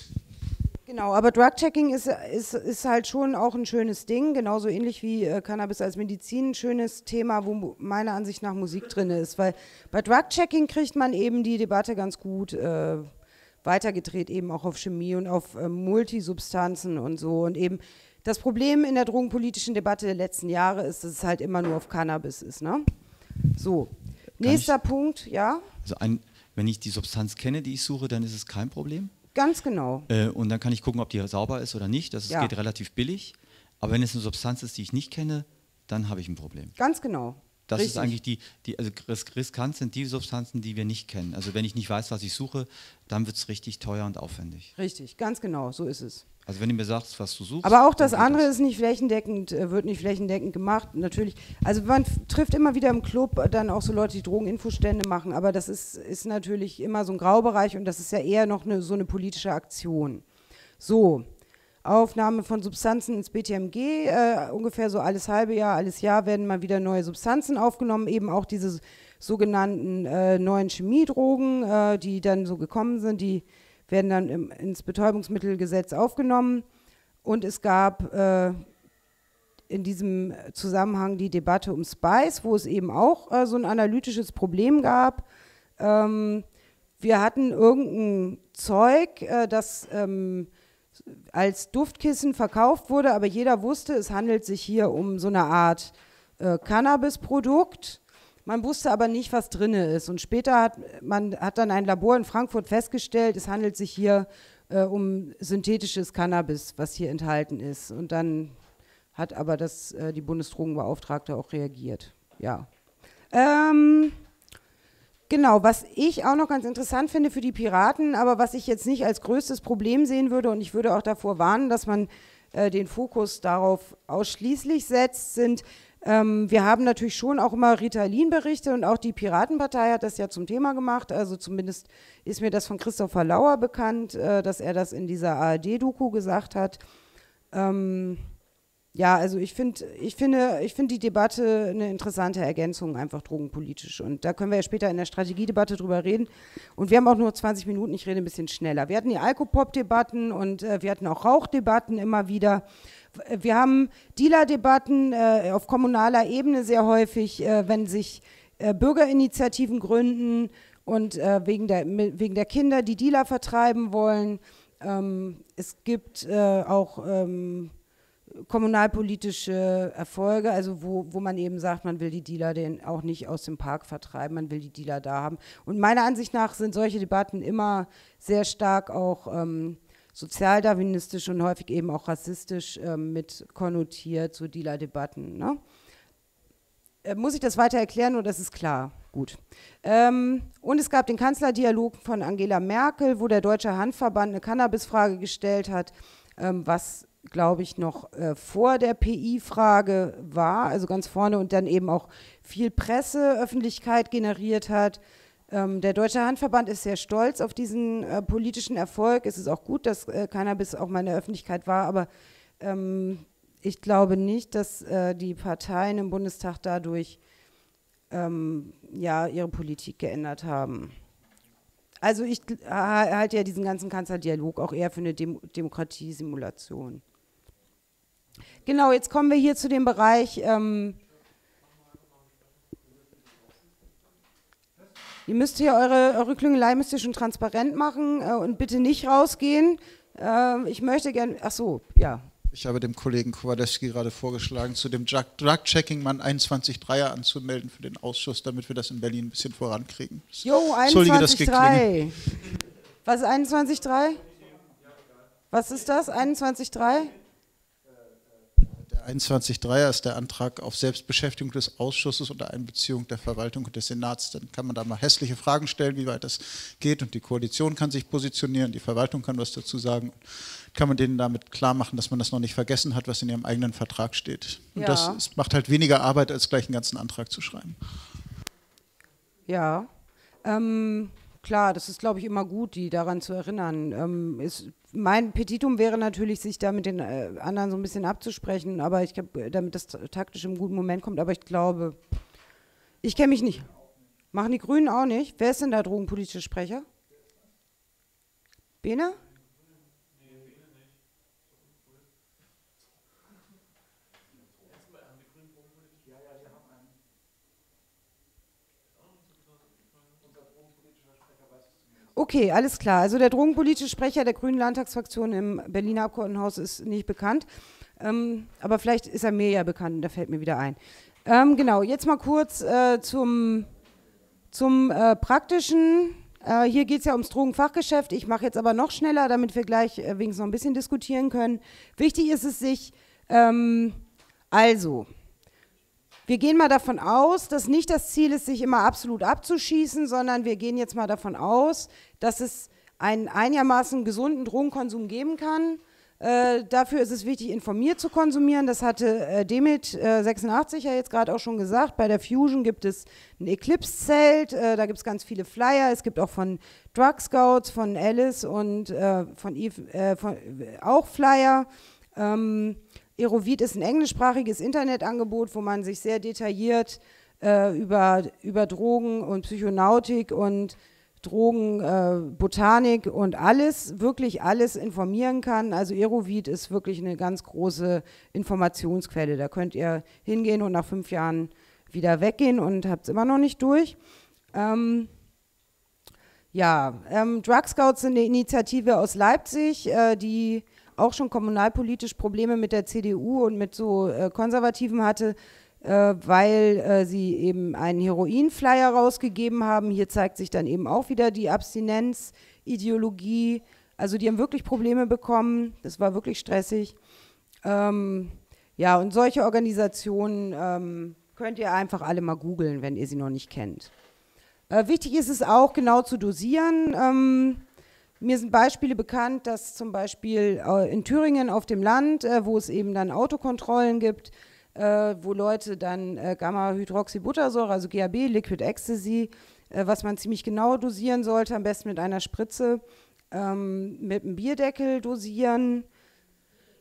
Genau, aber Drug-Checking ist, ist, ist halt schon auch ein schönes Ding, genauso ähnlich wie äh, Cannabis als Medizin, ein schönes Thema, wo meiner Ansicht nach Musik drin ist, weil bei Drug-Checking kriegt man eben die Debatte ganz gut äh, weitergedreht, eben auch auf Chemie und auf äh, Multisubstanzen und so und eben das Problem in der drogenpolitischen Debatte der letzten Jahre ist, dass es halt immer nur auf Cannabis ist, ne? So, nächster Punkt, ja? Also ein, wenn ich die Substanz kenne, die ich suche, dann ist es kein Problem. Ganz genau. Äh, und dann kann ich gucken, ob die sauber ist oder nicht. Das ist, Ja. geht relativ billig. Aber wenn es eine Substanz ist, die ich nicht kenne, dann habe ich ein Problem. Ganz genau. Das Richtig. ist eigentlich die, die also ris- riskant sind die Substanzen, die wir nicht kennen. Also wenn ich nicht weiß, was ich suche, dann wird es richtig teuer und aufwendig. Richtig, ganz genau, so ist es. Also wenn du mir sagst, was du suchst. Aber auch das dann geht andere ist nicht flächendeckend, äh, wird nicht flächendeckend gemacht, natürlich. Also man f- trifft immer wieder im Club äh, dann auch so Leute, die Drogeninfostände machen, aber das ist, ist natürlich immer so ein Graubereich und das ist ja eher noch eine, so eine politische Aktion. So, Aufnahme von Substanzen ins B T M G, äh, ungefähr so alles halbe Jahr, alles Jahr werden mal wieder neue Substanzen aufgenommen, eben auch diese sogenannten äh, neuen Chemiedrogen, äh, die dann so gekommen sind, die werden dann im, ins Betäubungsmittelgesetz aufgenommen und es gab äh, in diesem Zusammenhang die Debatte um Spice, wo es eben auch äh, so ein analytisches Problem gab. Ähm, wir hatten irgendein Zeug, äh, das ähm, als Duftkissen verkauft wurde, aber jeder wusste, es handelt sich hier um so eine Art äh, Cannabis-Produkt. Man wusste aber nicht, was drin ist. Und später hat man hat dann ein Labor in Frankfurt festgestellt, es handelt sich hier äh, um synthetisches Cannabis, was hier enthalten ist. Und dann hat aber das, äh, die Bundesdrogenbeauftragte auch reagiert. Ja. Ähm, genau, was ich auch noch ganz interessant finde für die Piraten, aber was ich jetzt nicht als größtes Problem sehen würde, und ich würde auch davor warnen, dass man äh, den Fokus darauf ausschließlich setzt, sind Ähm, wir haben natürlich schon auch immer Ritalin-Berichte und auch die Piratenpartei hat das ja zum Thema gemacht. Also zumindest ist mir das von Christopher Lauer bekannt, äh, dass er das in dieser A R D-Doku gesagt hat. Ähm, ja, also ich, find, ich finde ich find die Debatte eine interessante Ergänzung, einfach drogenpolitisch. Und da können wir ja später in der Strategiedebatte drüber reden. Und wir haben auch nur zwanzig Minuten, ich rede ein bisschen schneller. Wir hatten die Alkopop-Debatten und äh, wir hatten auch Rauchdebatten immer wieder. Wir haben Dealer-Debatten äh, auf kommunaler Ebene sehr häufig, äh, wenn sich äh, Bürgerinitiativen gründen und äh, wegen, der, wegen der Kinder, die Dealer vertreiben wollen. Ähm, es gibt äh, auch ähm, kommunalpolitische Erfolge, also wo, wo man eben sagt, man will die Dealer den auch nicht aus dem Park vertreiben, man will die Dealer da haben. Und meiner Ansicht nach sind solche Debatten immer sehr stark auch ähm, sozialdarwinistisch und häufig eben auch rassistisch ähm, mit konnotiert, so Dealer-Debatten. Ne? Äh, muss ich das weiter erklären oder ist es klar? Gut. Ähm, und es gab den Kanzlerdialog von Angela Merkel, wo der Deutsche Handverband eine Cannabis-Frage gestellt hat, ähm, was, glaube ich, noch äh, vor der P I-Frage war, also ganz vorne und dann eben auch viel Presseöffentlichkeit generiert hat. Ähm, der Deutsche Handverband ist sehr stolz auf diesen äh, politischen Erfolg. Es ist auch gut, dass äh, Cannabis auch mal in der Öffentlichkeit war, aber ähm, ich glaube nicht, dass äh, die Parteien im Bundestag dadurch ähm, ja, ihre Politik geändert haben. Also ich halte ja diesen ganzen Kanzlerdialog auch eher für eine Dem- Demokratiesimulation. Genau, jetzt kommen wir hier zu dem Bereich, ähm, ihr müsst hier eure, eure Klüngelei müsst ihr schon transparent machen äh, und bitte nicht rausgehen. Äh, ich möchte gerne, ach so, ja. Ich habe dem Kollegen Kowalewski gerade vorgeschlagen, zu dem Drug- Drug-Checking mal einen einundzwanzig Dreier anzumelden für den Ausschuss, damit wir das in Berlin ein bisschen vorankriegen. Jo, einundzwanzig drei. Was ist einundzwanzig drei? Was ist das, einundzwanzig drei? Der einundzwanzig Dreier ist der Antrag auf Selbstbeschäftigung des Ausschusses unter Einbeziehung der Verwaltung und des Senats. Dann kann man da mal hässliche Fragen stellen, wie weit das geht, und die Koalition kann sich positionieren, die Verwaltung kann was dazu sagen. Kann man denen damit klar machen, dass man das noch nicht vergessen hat, was in ihrem eigenen Vertrag steht. Und Ja. das ist, macht halt weniger Arbeit, als gleich einen ganzen Antrag zu schreiben. Ja, ähm, klar, das ist, glaube ich, immer gut, die daran zu erinnern. Ähm, ist, mein Petitum wäre natürlich, sich da mit den äh, anderen so ein bisschen abzusprechen, aber ich glaube, damit das taktisch im guten Moment kommt, aber ich glaube, ich kenne mich nicht. Machen die Grünen auch nicht? Wer ist denn da drogenpolitische Sprecher? Bene? Okay, alles klar. Also der drogenpolitische Sprecher der Grünen Landtagsfraktion im Berliner Abgeordnetenhaus ist nicht bekannt. Ähm, aber vielleicht ist er mir ja bekannt, da fällt mir wieder ein. Ähm, genau, jetzt mal kurz äh, zum, zum äh, Praktischen. Äh, hier geht es ja ums Drogenfachgeschäft. Ich mache jetzt aber noch schneller, damit wir gleich äh, wenigstens noch ein bisschen diskutieren können. Wichtig ist es sich, ähm, also... Wir gehen mal davon aus, dass nicht das Ziel ist, sich immer absolut abzuschießen, sondern wir gehen jetzt mal davon aus, dass es einen einigermaßen gesunden Drogenkonsum geben kann. Äh, dafür ist es wichtig, informiert zu konsumieren. Das hatte äh, Demet äh, sechsundachtzig ja jetzt gerade auch schon gesagt. Bei der Fusion gibt es ein Eclipse-Zelt, äh, da gibt es ganz viele Flyer. Es gibt auch von Drug Scouts, von Alice und äh, von Eve äh, von, äh, auch Flyer. Ähm, Erovid ist ein englischsprachiges Internetangebot, wo man sich sehr detailliert äh, über, über Drogen und Psychonautik und Drogen, äh, Botanik und alles, wirklich alles informieren kann. Also Erovid ist wirklich eine ganz große Informationsquelle. Da könnt ihr hingehen und nach fünf Jahren wieder weggehen und habt es immer noch nicht durch. Ähm, ja, ähm, Drug Scouts sind eine Initiative aus Leipzig, äh, die auch schon kommunalpolitisch Probleme mit der C D U und mit so äh, Konservativen hatte, äh, weil äh, sie eben einen Heroin-Flyer rausgegeben haben. Hier zeigt sich dann eben auch wieder die Abstinenz-Ideologie. Also die haben wirklich Probleme bekommen. Das war wirklich stressig. Ähm, ja, und solche Organisationen ähm, könnt ihr einfach alle mal googeln, wenn ihr sie noch nicht kennt. Äh, wichtig ist es auch, genau zu dosieren. Ähm, Mir sind Beispiele bekannt, dass zum Beispiel äh, in Thüringen auf dem Land, äh, wo es eben dann Autokontrollen gibt, äh, wo Leute dann äh, Gamma-Hydroxybuttersäure, also G H B, Liquid Ecstasy, äh, was man ziemlich genau dosieren sollte, am besten mit einer Spritze, ähm, mit einem Bierdeckel dosieren.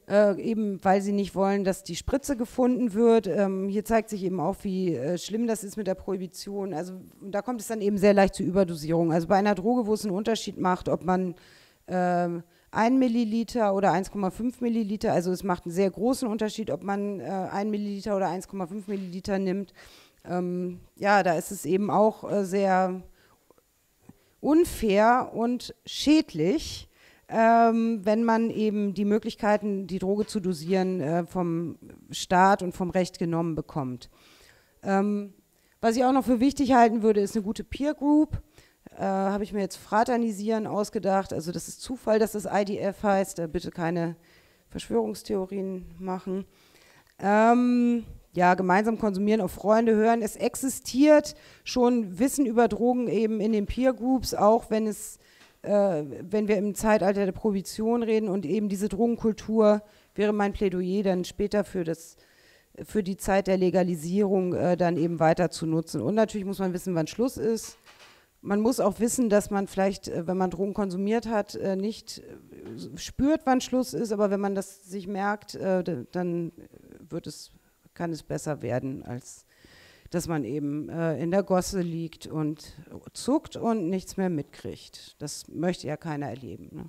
Äh, eben weil sie nicht wollen, dass die Spritze gefunden wird. Ähm, hier zeigt sich eben auch, wie äh, schlimm das ist mit der Prohibition. Also da kommt es dann eben sehr leicht zu Überdosierung. Also bei einer Droge, wo es einen Unterschied macht, ob man äh, ein Milliliter oder eins Komma fünf Milliliter, also es macht einen sehr großen Unterschied, ob man äh, ein Milliliter oder eins Komma fünf Milliliter nimmt. Ähm, ja, da ist es eben auch äh, sehr unfair und schädlich, Ähm, wenn man eben die Möglichkeiten, die Droge zu dosieren, äh, vom Staat und vom Recht genommen bekommt. Ähm, was ich auch noch für wichtig halten würde, ist eine gute Peer Group. Äh, Habe ich mir jetzt Fraternisieren ausgedacht. Also das ist Zufall, dass das I D F heißt. Äh, bitte keine Verschwörungstheorien machen. Ähm, ja, gemeinsam konsumieren, auf Freunde hören. Es existiert schon Wissen über Drogen eben in den Peer Groups, auch wenn es Äh, wenn wir im Zeitalter der Prohibition reden, und eben diese Drogenkultur wäre mein Plädoyer dann später für, das, für die Zeit der Legalisierung äh, dann eben weiter zu nutzen. Und natürlich muss man wissen, wann Schluss ist. Man muss auch wissen, dass man vielleicht, äh, wenn man Drogen konsumiert hat, äh, nicht äh, spürt, wann Schluss ist, aber wenn man das sich merkt, äh, dann wird es, kann es besser werden, als dass man eben äh, in der Gosse liegt und zuckt und nichts mehr mitkriegt. Das möchte ja keiner erleben. Ne?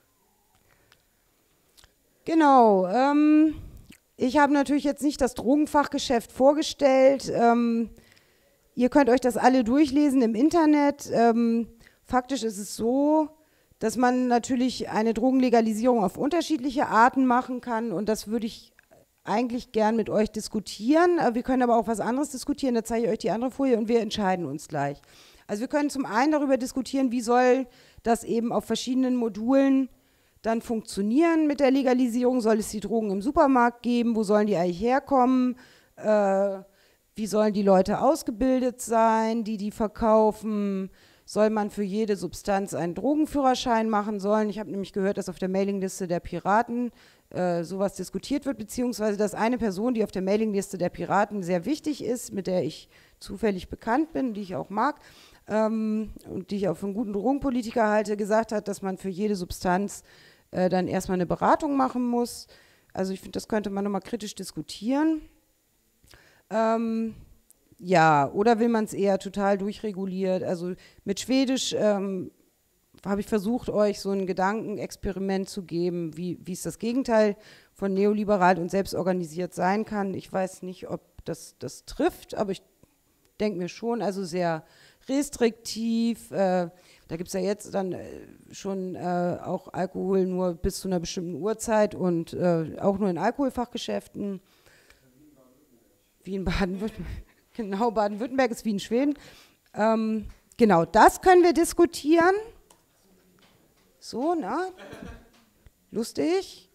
Genau. Ähm, ich habe natürlich jetzt nicht das Drogenfachgeschäft vorgestellt. Ähm, ihr könnt euch das alle durchlesen im Internet. Ähm, faktisch ist es so, dass man natürlich eine Drogenlegalisierung auf unterschiedliche Arten machen kann, und das würde ich eigentlich gern mit euch diskutieren. Wir können aber auch was anderes diskutieren, da zeige ich euch die andere Folie und wir entscheiden uns gleich. Also wir können zum einen darüber diskutieren, wie soll das eben auf verschiedenen Modulen dann funktionieren mit der Legalisierung. Soll es die Drogen im Supermarkt geben? Wo sollen die eigentlich herkommen? Äh, wie sollen die Leute ausgebildet sein, die die verkaufen? Soll man für jede Substanz einen Drogenführerschein machen sollen? Ich habe nämlich gehört, dass auf der Mailingliste der Piraten äh, sowas diskutiert wird, beziehungsweise dass eine Person, die auf der Mailingliste der Piraten sehr wichtig ist, mit der ich zufällig bekannt bin, die ich auch mag ähm, und die ich auch für einen guten Drogenpolitiker halte, gesagt hat, dass man für jede Substanz äh, dann erstmal eine Beratung machen muss. Also ich finde, das könnte man nochmal kritisch diskutieren. Ähm, Ja, oder will man es eher total durchreguliert? Also mit Schwedisch ähm, habe ich versucht, euch so ein Gedankenexperiment zu geben, wie wie es das Gegenteil von neoliberal und selbstorganisiert sein kann. Ich weiß nicht, ob das das trifft, aber ich denke mir schon, also sehr restriktiv. Äh, da gibt es ja jetzt dann äh, schon äh, auch Alkohol nur bis zu einer bestimmten Uhrzeit und äh, auch nur in Alkoholfachgeschäften. Wie in Baden-Württemberg. Genau, Baden-Württemberg ist wie in Schweden. Ähm, genau, das können wir diskutieren. So, na? Lustig.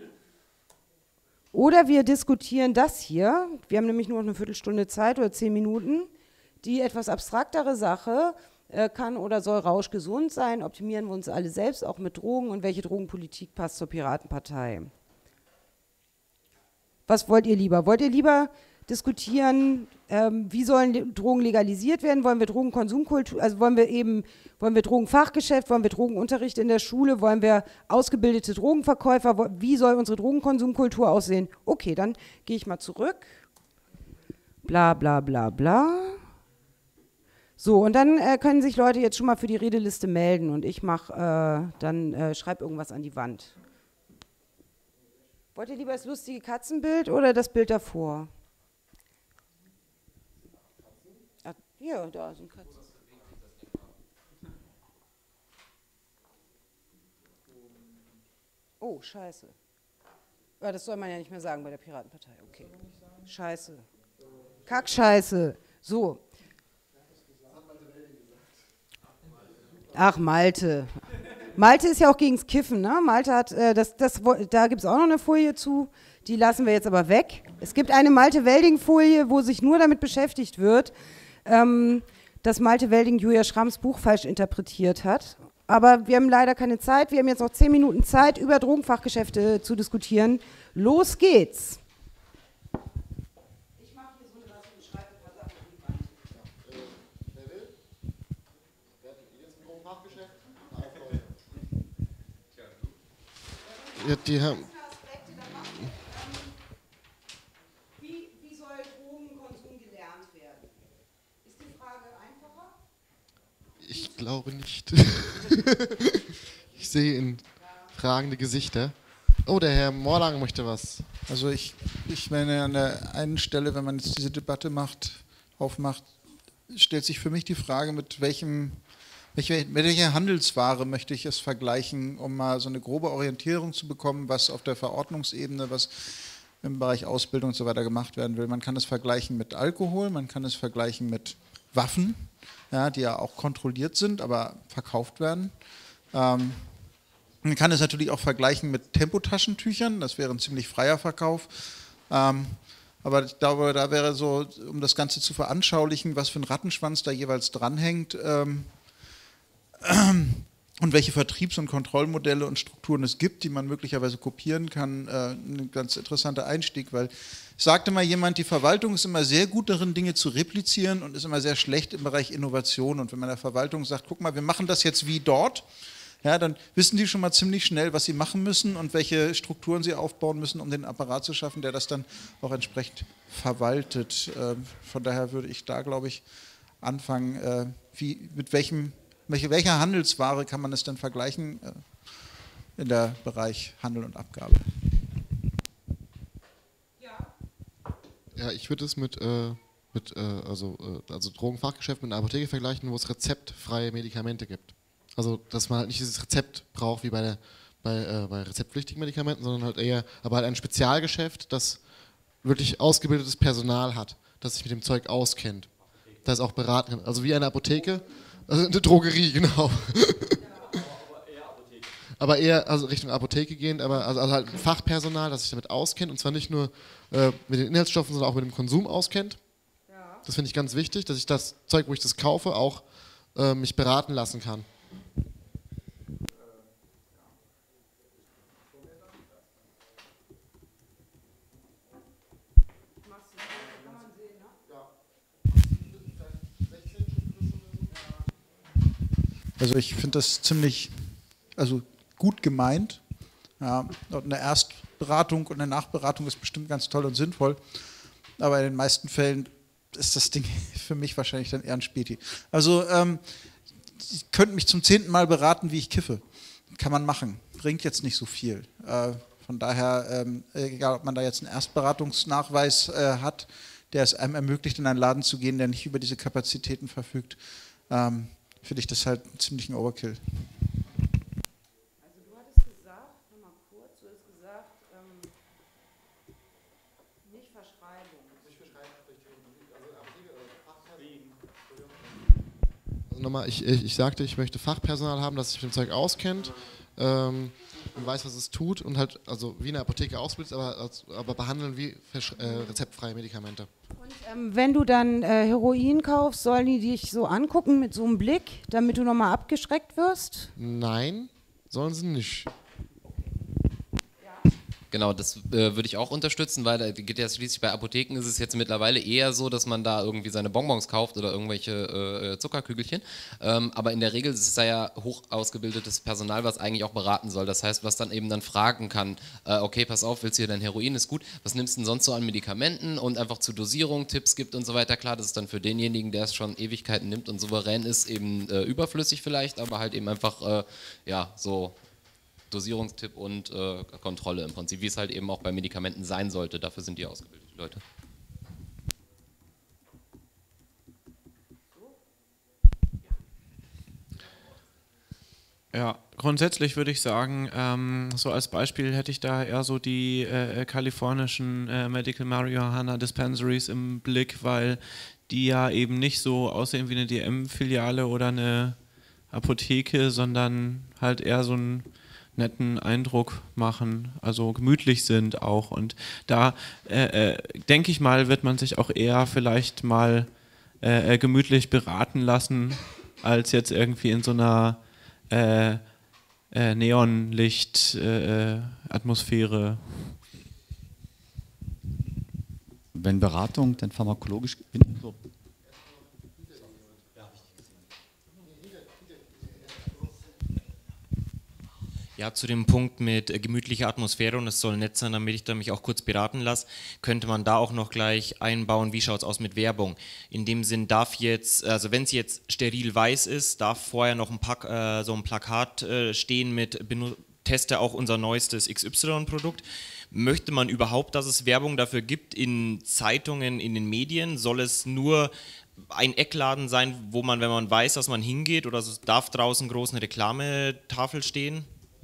Oder wir diskutieren das hier. Wir haben nämlich nur noch eine Viertelstunde Zeit oder zehn Minuten. Die etwas abstraktere Sache, äh, kann oder soll Rausch gesund sein? Optimieren wir uns alle selbst, auch mit Drogen? Und welche Drogenpolitik passt zur Piratenpartei? Was wollt ihr lieber? Wollt ihr lieber diskutieren, ähm, wie sollen Drogen legalisiert werden? Wollen wir Drogenkonsumkultur, also wollen wir eben, wollen wir Drogenfachgeschäft, wollen wir Drogenunterricht in der Schule, wollen wir ausgebildete Drogenverkäufer, wie soll unsere Drogenkonsumkultur aussehen? Okay, dann gehe ich mal zurück. Bla bla bla bla. So, und dann äh, können sich Leute jetzt schon mal für die Redeliste melden und ich mache, äh, dann äh, schreibe irgendwas an die Wand. Wollt ihr lieber das lustige Katzenbild oder das Bild davor? Ah, hier, da sind Katzen. Oh, scheiße. Ja, das soll man ja nicht mehr sagen bei der Piratenpartei. Okay. Scheiße. Kackscheiße. So. Ach, Malte. Malte ist ja auch gegens Kiffen, ne? Malte hat, äh, das, das, da gibt es auch noch eine Folie zu, die lassen wir jetzt aber weg. Es gibt eine Malte-Welding-Folie, wo sich nur damit beschäftigt wird, ähm, dass Malte Welding Julia Schramms Buch falsch interpretiert hat. Aber wir haben leider keine Zeit, wir haben jetzt noch zehn Minuten Zeit, über Drogenfachgeschäfte zu diskutieren. Los geht's! Ich mache hier so eine Sache und schreibe ein paar Sachen an die Wand. Wer will? Wer hat jetzt ein Drogenfachgeschäft? Ja, die haben. glaube nicht. Ich sehe in fragende Gesichter. Oh, der Herr Morlang möchte was. Also ich, ich meine, an der einen Stelle, wenn man jetzt diese Debatte macht, aufmacht, stellt sich für mich die Frage, mit welchem, welche, mit welcher Handelsware möchte ich es vergleichen, um mal so eine grobe Orientierung zu bekommen, was auf der Verordnungsebene, was im Bereich Ausbildung und so weiter gemacht werden will. Man kann es vergleichen mit Alkohol, man kann es vergleichen mit Waffen, ja, die ja auch kontrolliert sind, aber verkauft werden. Ähm, man kann es natürlich auch vergleichen mit Tempotaschentüchern, das wäre ein ziemlich freier Verkauf. Ähm, aber ich glaube, da wäre so, um das Ganze zu veranschaulichen, was für ein Rattenschwanz da jeweils dranhängt, ähm, und welche Vertriebs- und Kontrollmodelle und Strukturen es gibt, die man möglicherweise kopieren kann, äh, ein ganz interessanter Einstieg, weil es sagte mal jemand, die Verwaltung ist immer sehr gut darin, Dinge zu replizieren und ist immer sehr schlecht im Bereich Innovation. Und wenn man der Verwaltung sagt, guck mal, wir machen das jetzt wie dort, ja, dann wissen die schon mal ziemlich schnell, was sie machen müssen und welche Strukturen sie aufbauen müssen, um den Apparat zu schaffen, der das dann auch entsprechend verwaltet. Äh, von daher würde ich da, glaube ich, anfangen, äh, wie, mit welchem Welche, welcher Handelsware kann man es denn vergleichen äh, in der Bereich Handel und Abgabe? Ja, ich würde es mit, äh, mit äh, also, äh, also Drogenfachgeschäft mit einer Apotheke vergleichen, wo es rezeptfreie Medikamente gibt. Also, dass man halt nicht dieses Rezept braucht wie bei, der, bei, äh, bei rezeptpflichtigen Medikamenten, sondern halt eher, aber halt ein Spezialgeschäft, das wirklich ausgebildetes Personal hat, das sich mit dem Zeug auskennt, das auch beraten kann. Also wie eine Apotheke. Also eine Drogerie, genau. Aber eher also Richtung Apotheke gehend, aber also, also halt Fachpersonal, das sich damit auskennt und zwar nicht nur äh, mit den Inhaltsstoffen, sondern auch mit dem Konsum auskennt. Das finde ich ganz wichtig, dass ich das Zeug, wo ich das kaufe, auch äh, mich beraten lassen kann. Also ich finde das ziemlich also gut gemeint. Ja, und eine Erstberatung und eine Nachberatung ist bestimmt ganz toll und sinnvoll. Aber in den meisten Fällen ist das Ding für mich wahrscheinlich dann eher ein Späti. Also ähm, ich könnte mich zum zehnten Mal beraten, wie ich kiffe. Kann man machen. Bringt jetzt nicht so viel. Äh, von daher, ähm, egal ob man da jetzt einen Erstberatungsnachweis äh, hat, der es einem ermöglicht, in einen Laden zu gehen, der nicht über diese Kapazitäten verfügt, ähm, finde ich das halt einen ziemlichen Overkill. Also du hattest gesagt, nochmal kurz, du hast gesagt, ähm, nicht Verschreibung. Nicht Verschreibung, also nochmal, ich, ich, ich sagte, ich möchte Fachpersonal haben, das sich mit dem Zeug auskennt, ähm, und weiß, was es tut und halt, also wie eine Apotheke ausbildet, aber, aber behandeln wie äh, rezeptfreie Medikamente. Und ähm, wenn du dann äh, Heroin kaufst, sollen die dich so angucken mit so einem Blick, damit du nochmal abgeschreckt wirst? Nein, sollen sie nicht. Genau, das äh, würde ich auch unterstützen, weil da geht ja schließlich bei Apotheken ist es jetzt mittlerweile eher so, dass man da irgendwie seine Bonbons kauft oder irgendwelche äh, Zuckerkügelchen. Ähm, aber in der Regel ist es da ja hoch ausgebildetes Personal, was eigentlich auch beraten soll. Das heißt, was dann eben dann fragen kann, äh, okay, pass auf, willst du hier dein Heroin, ist gut, was nimmst du denn sonst so an Medikamenten und einfach zur Dosierung Tipps gibt und so weiter. Klar, das ist dann für denjenigen, der es schon Ewigkeiten nimmt und souverän ist, eben äh, überflüssig vielleicht, aber halt eben einfach, äh, ja, so Dosierungstipp und äh, Kontrolle im Prinzip, wie es halt eben auch bei Medikamenten sein sollte. Dafür sind die ausgebildet, die Leute. Ja, grundsätzlich würde ich sagen, ähm, so als Beispiel hätte ich da eher so die äh, kalifornischen äh, Medical Marijuana Dispensaries im Blick, weil die ja eben nicht so aussehen wie eine D M-Filiale oder eine Apotheke, sondern halt eher so einen netten Eindruck machen, also gemütlich sind auch. Und da äh, äh, denke ich mal, wird man sich auch eher vielleicht mal äh, gemütlich beraten lassen, als jetzt irgendwie in so einer äh, äh, Neonlicht-Atmosphäre. Äh, Wenn Beratung, dann pharmakologisch. So. Ja, zu dem Punkt mit äh, gemütlicher Atmosphäre und es soll nett sein, damit ich da mich auch kurz beraten lasse, könnte man da auch noch gleich einbauen, wie schaut es aus mit Werbung. In dem Sinn darf jetzt, also wenn es jetzt steril weiß ist, darf vorher noch ein, Pack, äh, so ein Plakat äh, stehen mit teste auch unser neuestes X Y-Produkt. Möchte man überhaupt, dass es Werbung dafür gibt in Zeitungen, in den Medien? Soll es nur ein Eckladen sein, wo man, wenn man weiß, dass man hingeht, oder so, darf draußen groß eine Reklametafel stehen?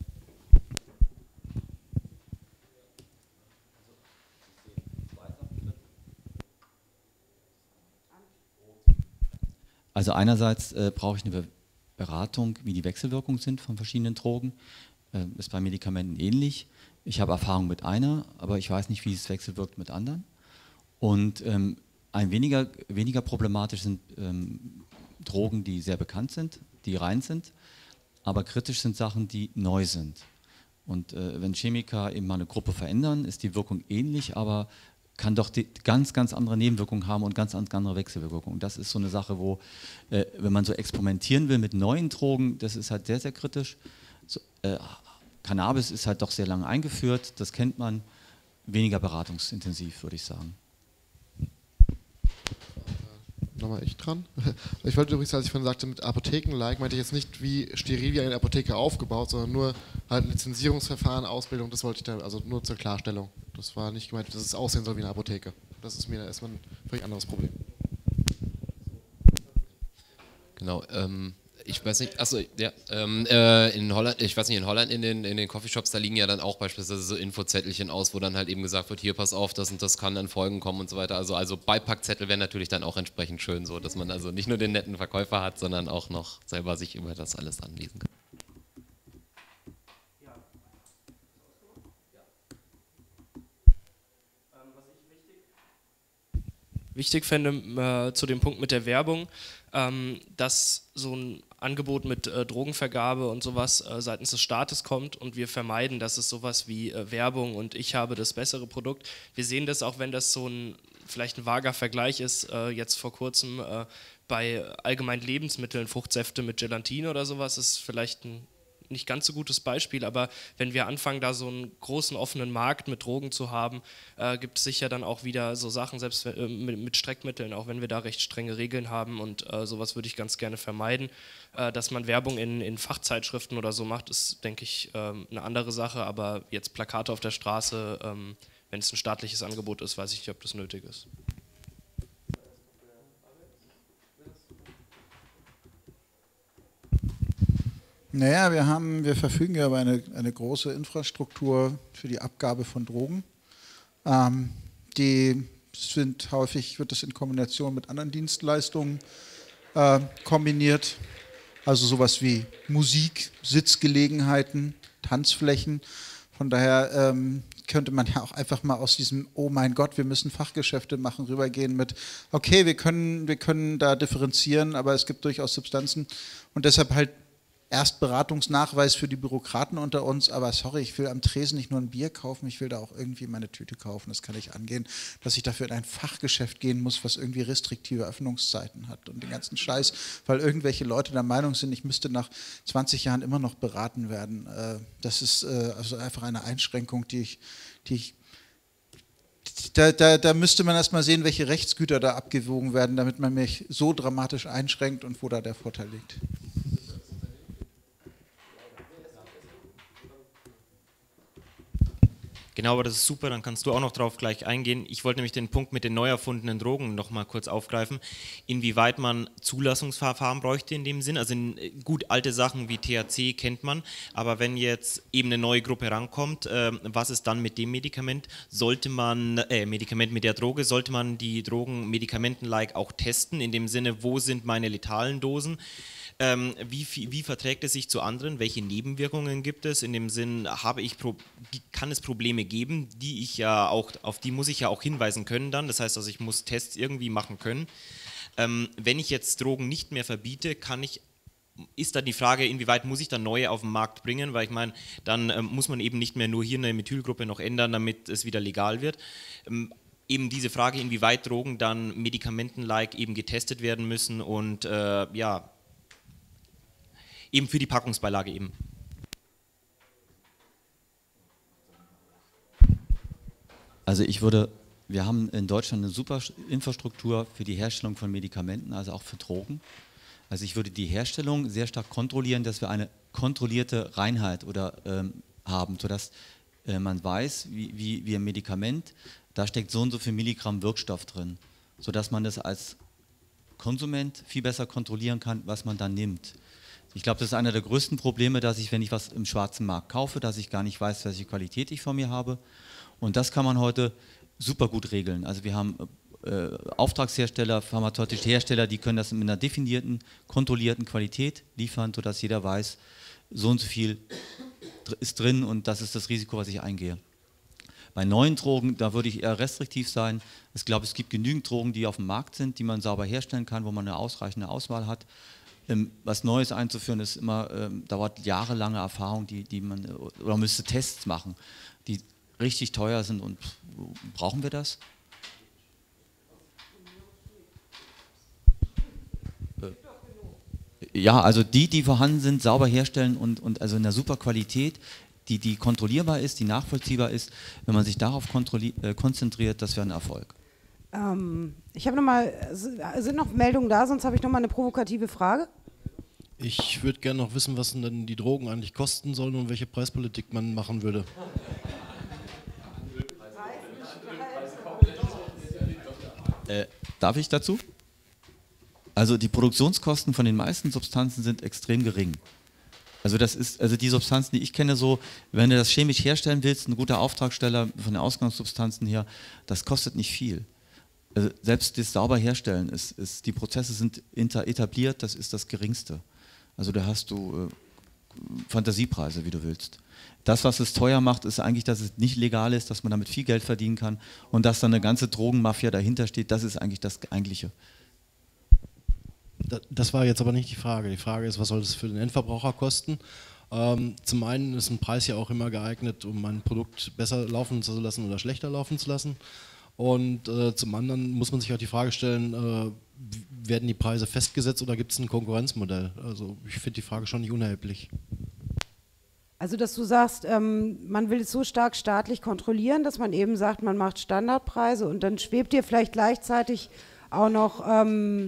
Also einerseits äh, brauche ich eine Be Beratung, wie die Wechselwirkungen sind von verschiedenen Drogen. Äh, ist bei Medikamenten ähnlich. Ich habe Erfahrung mit einer, aber ich weiß nicht, wie es wechselwirkt mit anderen. Und ähm, ein weniger, weniger problematisch sind ähm, Drogen, die sehr bekannt sind, die rein sind, aber kritisch sind Sachen, die neu sind. Und äh, wenn Chemiker eben mal eine Gruppe verändern, ist die Wirkung ähnlich, aber kann doch die ganz, ganz andere Nebenwirkungen haben und ganz andere Wechselwirkungen. Das ist so eine Sache, wo, äh, wenn man so experimentieren will mit neuen Drogen, das ist halt sehr, sehr kritisch. So, äh, Cannabis ist halt doch sehr lange eingeführt, das kennt man, weniger beratungsintensiv, würde ich sagen. Nochmal ich dran. Ich wollte übrigens, als ich vorhin sagte, mit Apotheken-like, meinte ich jetzt nicht, wie steril wie eine Apotheke aufgebaut, sondern nur halt Lizenzierungsverfahren, Ausbildung, das wollte ich da, also nur zur Klarstellung. Das war nicht gemeint, dass es aussehen soll wie eine Apotheke. Das ist mir erstmal ein völlig anderes Problem. Genau, ähm, ich weiß nicht, achso, ja, ähm, äh, in Holland, ich weiß nicht, in Holland in den, in den Coffeeshops, da liegen ja dann auch beispielsweise so Infozettelchen aus, wo dann halt eben gesagt wird, hier pass auf, das und das kann an Folgen kommen und so weiter. Also, also Beipackzettel wären natürlich dann auch entsprechend schön so, dass man also nicht nur den netten Verkäufer hat, sondern auch noch selber sich über das alles anlesen kann. Wichtig fände äh, zu dem Punkt mit der Werbung, ähm, dass so ein Angebot mit äh, Drogenvergabe und sowas äh, seitens des Staates kommt und wir vermeiden, dass es sowas wie äh, Werbung und ich habe das bessere Produkt. Wir sehen das auch, wenn das so ein vielleicht ein vager Vergleich ist, äh, jetzt vor kurzem äh, bei allgemeinen Lebensmitteln, Fruchtsäfte mit Gelatine oder sowas, ist vielleicht ein nicht ganz so gutes Beispiel, aber wenn wir anfangen, da so einen großen offenen Markt mit Drogen zu haben, äh, gibt es sicher dann auch wieder so Sachen, selbst äh, mit, mit Streckmitteln, auch wenn wir da recht strenge Regeln haben und äh, sowas würde ich ganz gerne vermeiden. Äh, dass man Werbung in, in Fachzeitschriften oder so macht, ist, denke ich, ähm, eine andere Sache, aber jetzt Plakate auf der Straße, ähm, wenn es ein staatliches Angebot ist, weiß ich nicht, ob das nötig ist. Naja, wir haben, wir verfügen ja über eine, eine große Infrastruktur für die Abgabe von Drogen. Ähm, die sind häufig, wird das in Kombination mit anderen Dienstleistungen äh, kombiniert. Also sowas wie Musik, Sitzgelegenheiten, Tanzflächen. Von daher ähm, könnte man ja auch einfach mal aus diesem, oh mein Gott, wir müssen Fachgeschäfte machen, rübergehen mit, okay, wir können, wir können da differenzieren, aber es gibt durchaus Substanzen und deshalb halt erst Beratungsnachweis für die Bürokraten unter uns, aber sorry, ich will am Tresen nicht nur ein Bier kaufen, ich will da auch irgendwie meine Tüte kaufen, das kann nicht angehen, dass ich dafür in ein Fachgeschäft gehen muss, was irgendwie restriktive Öffnungszeiten hat und den ganzen Scheiß, weil irgendwelche Leute der Meinung sind, ich müsste nach zwanzig Jahren immer noch beraten werden. Das ist also einfach eine Einschränkung, die ich, die ich Da, da, da müsste man erstmal sehen, welche Rechtsgüter da abgewogen werden, damit man mich so dramatisch einschränkt und wo da der Vorteil liegt. Genau, aber das ist super, dann kannst du auch noch drauf gleich eingehen. Ich wollte nämlich den Punkt mit den neu erfundenen Drogen noch mal kurz aufgreifen, inwieweit man Zulassungsverfahren bräuchte in dem Sinn. Also gut, alte Sachen wie T H C kennt man, aber wenn jetzt eben eine neue Gruppe rankommt, äh, was ist dann mit dem Medikament? Sollte man, äh, Medikament mit der Droge, sollte man die Drogen medikamenten-like auch testen, in dem Sinne, wo sind meine letalen Dosen? Ähm, wie, wie verträgt es sich zu anderen? Welche Nebenwirkungen gibt es? In dem Sinn, habe ich Pro kann es Probleme geben, die ich ja auch, auf die muss ich ja auch hinweisen können dann. Das heißt also, ich muss Tests irgendwie machen können. Ähm, wenn ich jetzt Drogen nicht mehr verbiete, kann ich, ist dann die Frage, inwieweit muss ich dann neue auf den Markt bringen? Weil ich meine, dann ähm, muss man eben nicht mehr nur hier eine Methylgruppe noch ändern, damit es wieder legal wird. Ähm, eben diese Frage, inwieweit Drogen dann medikamenten-like eben getestet werden müssen und äh, ja, eben für die Packungsbeilage eben. Also ich würde, wir haben in Deutschland eine super Infrastruktur für die Herstellung von Medikamenten, also auch für Drogen. Also ich würde die Herstellung sehr stark kontrollieren, dass wir eine kontrollierte Reinheit oder ähm, haben, sodass äh, man weiß, wie, wie, wie ein Medikament, da steckt so und so viel Milligramm Wirkstoff drin, sodass man das als Konsument viel besser kontrollieren kann, was man dann nimmt. Ich glaube, das ist einer der größten Probleme, dass ich, wenn ich was im schwarzen Markt kaufe, dass ich gar nicht weiß, welche Qualität ich von mir habe. Und das kann man heute super gut regeln. Also wir haben äh, Auftragshersteller, pharmazeutische Hersteller, die können das mit einer definierten, kontrollierten Qualität liefern, sodass jeder weiß, so und so viel ist drin und das ist das Risiko, was ich eingehe. Bei neuen Drogen, da würde ich eher restriktiv sein. Ich glaube, es gibt genügend Drogen, die auf dem Markt sind, die man sauber herstellen kann, wo man eine ausreichende Auswahl hat. Ähm, was Neues einzuführen, ist immer, ähm, dauert jahrelange Erfahrung, die, die man, oder man müsste Tests machen, die richtig teuer sind. Und brauchen wir das? Ja, also die, die vorhanden sind, sauber herstellen und, und also in einer super Qualität, die, die kontrollierbar ist, die nachvollziehbar ist. Wenn man sich darauf äh, konzentriert, das wäre ein Erfolg. Ähm, ich habe noch mal, sind noch Meldungen da, sonst habe ich noch mal eine provokative Frage. Ich würde gerne noch wissen, was denn die Drogen eigentlich kosten sollen und welche Preispolitik man machen würde. Äh, darf ich dazu? Also die Produktionskosten von den meisten Substanzen sind extrem gering. Also das ist, also die Substanzen, die ich kenne, so, wenn du das chemisch herstellen willst, ein guter Auftragsteller von den Ausgangssubstanzen her, das kostet nicht viel. Also selbst das sauber herstellen, ist, ist, die Prozesse sind etabliert, das ist das Geringste. Also da hast du äh, Fantasiepreise, wie du willst. Das, was es teuer macht, ist eigentlich, dass es nicht legal ist, dass man damit viel Geld verdienen kann und dass dann eine ganze Drogenmafia dahinter steht, das ist eigentlich das Eigentliche. Das war jetzt aber nicht die Frage. Die Frage ist, was soll das für den Endverbraucher kosten? Ähm, zum einen ist ein Preis ja auch immer geeignet, um ein Produkt besser laufen zu lassen oder schlechter laufen zu lassen. Und äh, zum anderen muss man sich auch die Frage stellen, äh, werden die Preise festgesetzt oder gibt es ein Konkurrenzmodell? Also ich finde die Frage schon nicht unerheblich. Also dass du sagst, ähm, man will es so stark staatlich kontrollieren, dass man eben sagt, man macht Standardpreise und dann schwebt dir vielleicht gleichzeitig auch noch... Ähm,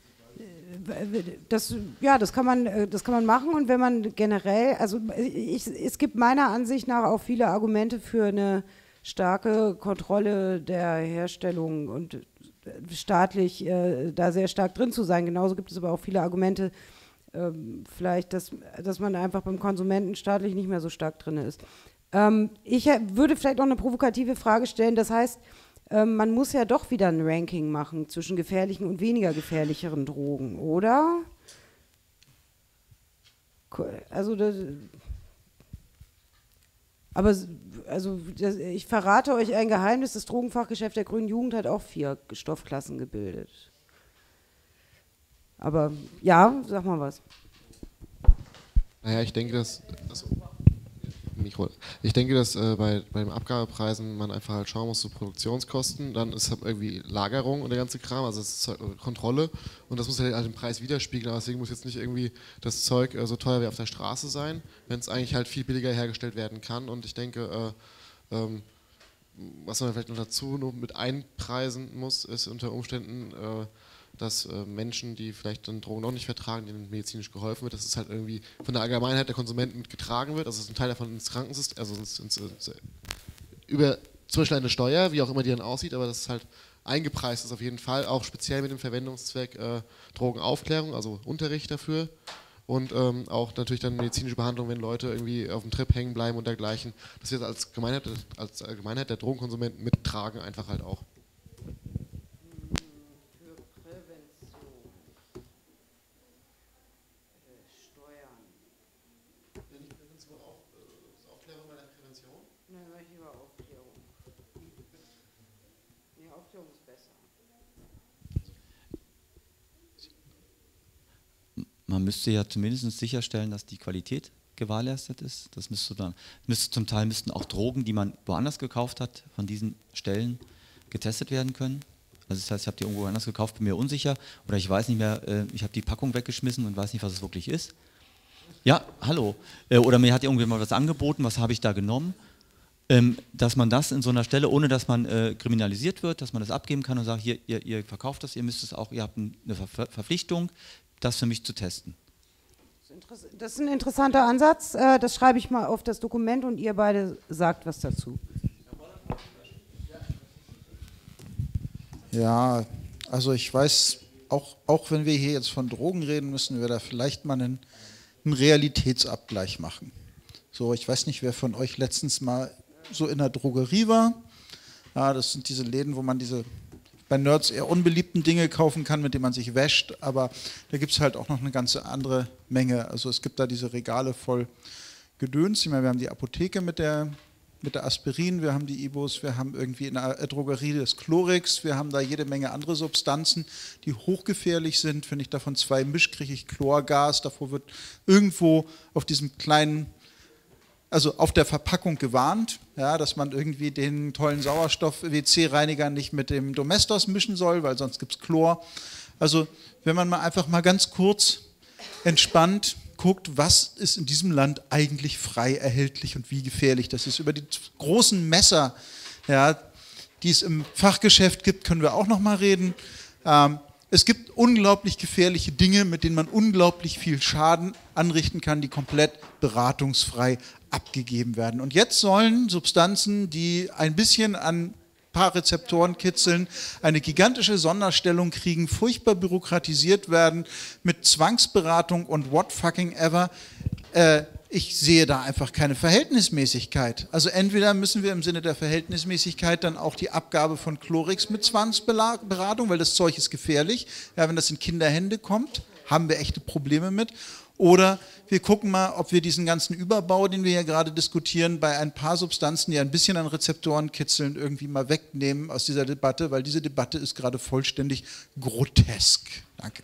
Das, ja, das kann man, das kann man machen und wenn man generell, also ich, es gibt meiner Ansicht nach auch viele Argumente für eine starke Kontrolle der Herstellung und staatlich äh, da sehr stark drin zu sein. Genauso gibt es aber auch viele Argumente, äh, vielleicht, dass, dass man einfach beim Konsumenten staatlich nicht mehr so stark drin ist. Ähm, ich würde vielleicht noch eine provokative Frage stellen, das heißt, man muss ja doch wieder ein Ranking machen zwischen gefährlichen und weniger gefährlicheren Drogen, oder? Also das, aber also das, ich verrate euch ein Geheimnis, das Drogenfachgeschäft der Grünen Jugend hat auch vier Stoffklassen gebildet. Aber ja, sag mal was. Naja, ich denke, dass... Achso. Mikro. Ich denke, dass äh, bei, bei den Abgabepreisen man einfach halt schauen muss, so Produktionskosten, dann ist halt irgendwie Lagerung und der ganze Kram, also das ist halt Kontrolle und das muss halt den Preis widerspiegeln, aber deswegen muss jetzt nicht irgendwie das Zeug äh, so teuer wie auf der Straße sein, wenn es eigentlich halt viel billiger hergestellt werden kann und ich denke, äh, ähm, was man vielleicht noch dazu nur mit einpreisen muss, ist unter Umständen, äh, dass äh, Menschen, die vielleicht dann Drogen noch nicht vertragen, denen medizinisch geholfen wird, dass es halt irgendwie von der Allgemeinheit der Konsumenten mitgetragen wird, also dass ein Teil davon ins Krankensystem, also ins, ins, ins, über zum Beispiel eine Steuer, wie auch immer die dann aussieht, aber dass es halt eingepreist ist auf jeden Fall, auch speziell mit dem Verwendungszweck äh, Drogenaufklärung, also Unterricht dafür und ähm, auch natürlich dann medizinische Behandlung, wenn Leute irgendwie auf dem Trip hängen bleiben und dergleichen, dass wir das als Gemeinheit, als Allgemeinheit der Drogenkonsumenten mittragen, einfach halt auch. Man müsste ja zumindest sicherstellen, dass die Qualität gewährleistet ist. Das müsste dann, müsste zum Teil müssten auch Drogen, die man woanders gekauft hat, von diesen Stellen getestet werden können. Also das heißt, ich habe die irgendwo anders gekauft, bin mir unsicher oder ich weiß nicht mehr, äh, ich habe die Packung weggeschmissen und weiß nicht, was es wirklich ist. Ja, hallo. Äh, oder mir hat irgendwie mal was angeboten, was habe ich da genommen? ähm, dass man das in so einer Stelle, ohne dass man äh, kriminalisiert wird, dass man das abgeben kann und sagt, hier, ihr, ihr verkauft das, ihr müsst es auch, ihr habt eine Ver Verpflichtung, das für mich zu testen. Das ist ein interessanter Ansatz, äh, das schreibe ich mal auf das Dokument und ihr beide sagt was dazu. Ja, also ich weiß, auch, auch wenn wir hier jetzt von Drogen reden, müssen wir da vielleicht mal einen, einen Realitätsabgleich machen. So, ich weiß nicht, wer von euch letztens mal so in der Drogerie war. Ja, das sind diese Läden, wo man diese bei Nerds eher unbeliebten Dinge kaufen kann, mit denen man sich wäscht, aber da gibt es halt auch noch eine ganze andere Menge. Also es gibt da diese Regale voll Gedöns. Ich meine, wir haben die Apotheke mit der, mit der Aspirin, wir haben die Ibos, wir haben irgendwie in der Drogerie das Chlorix, wir haben da jede Menge andere Substanzen, die hochgefährlich sind. Wenn ich davon zwei mische, kriege ich Chlorgas. Davor wird irgendwo auf diesem kleinen, also auf der Verpackung gewarnt, ja, dass man irgendwie den tollen Sauerstoff-W C-Reiniger nicht mit dem Domestos mischen soll, weil sonst gibt es Chlor. Also wenn man mal einfach mal ganz kurz entspannt guckt, was ist in diesem Land eigentlich frei erhältlich und wie gefährlich das ist. Über die großen Messer, ja, die es im Fachgeschäft gibt, können wir auch noch mal reden. Ähm, Es gibt unglaublich gefährliche Dinge, mit denen man unglaublich viel Schaden anrichten kann, die komplett beratungsfrei abgegeben werden. Und jetzt sollen Substanzen, die ein bisschen an ein paar Rezeptoren kitzeln, eine gigantische Sonderstellung kriegen, furchtbar bürokratisiert werden mit Zwangsberatung und what fucking ever. Äh, ich sehe da einfach keine Verhältnismäßigkeit. Also entweder müssen wir im Sinne der Verhältnismäßigkeit dann auch die Abgabe von Chlorix mit Zwangsberatung, weil das Zeug ist gefährlich. Ja, wenn das in Kinderhände kommt, haben wir echte Probleme mit. Oder wir gucken mal, ob wir diesen ganzen Überbau, den wir hier gerade diskutieren, bei ein paar Substanzen, die ein bisschen an Rezeptoren kitzeln, irgendwie mal wegnehmen aus dieser Debatte, weil diese Debatte ist gerade vollständig grotesk. Danke.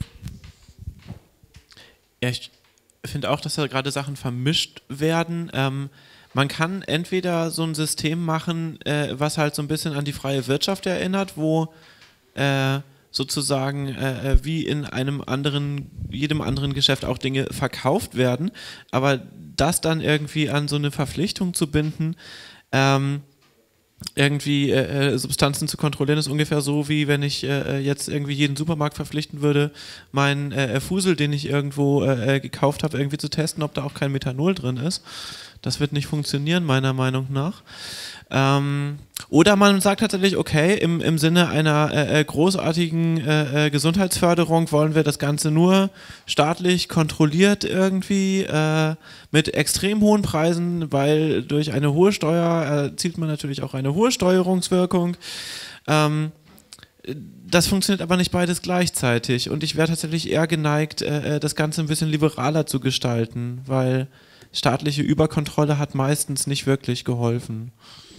Ja, ich finde auch, dass da gerade Sachen vermischt werden. Ähm, man kann entweder so ein System machen, äh, was halt so ein bisschen an die freie Wirtschaft erinnert, wo äh, sozusagen äh, wie in einem anderen, jedem anderen Geschäft auch Dinge verkauft werden, aber das dann irgendwie an so eine Verpflichtung zu binden, ähm, irgendwie äh, Substanzen zu kontrollieren, ist ungefähr so, wie wenn ich äh, jetzt irgendwie jeden Supermarkt verpflichten würde, meinen äh, Fusel, den ich irgendwo äh, gekauft habe, irgendwie zu testen, ob da auch kein Methanol drin ist. Das wird nicht funktionieren, meiner Meinung nach. Ähm, oder man sagt tatsächlich, okay, im, im Sinne einer äh, großartigen äh, Gesundheitsförderung wollen wir das Ganze nur staatlich kontrolliert irgendwie äh, mit extrem hohen Preisen, weil durch eine hohe Steuer erzielt man natürlich auch eine hohe Steuerungswirkung. Ähm, das funktioniert aber nicht beides gleichzeitig und ich wäre tatsächlich eher geneigt, äh, das Ganze ein bisschen liberaler zu gestalten, weil staatliche Überkontrolle hat meistens nicht wirklich geholfen.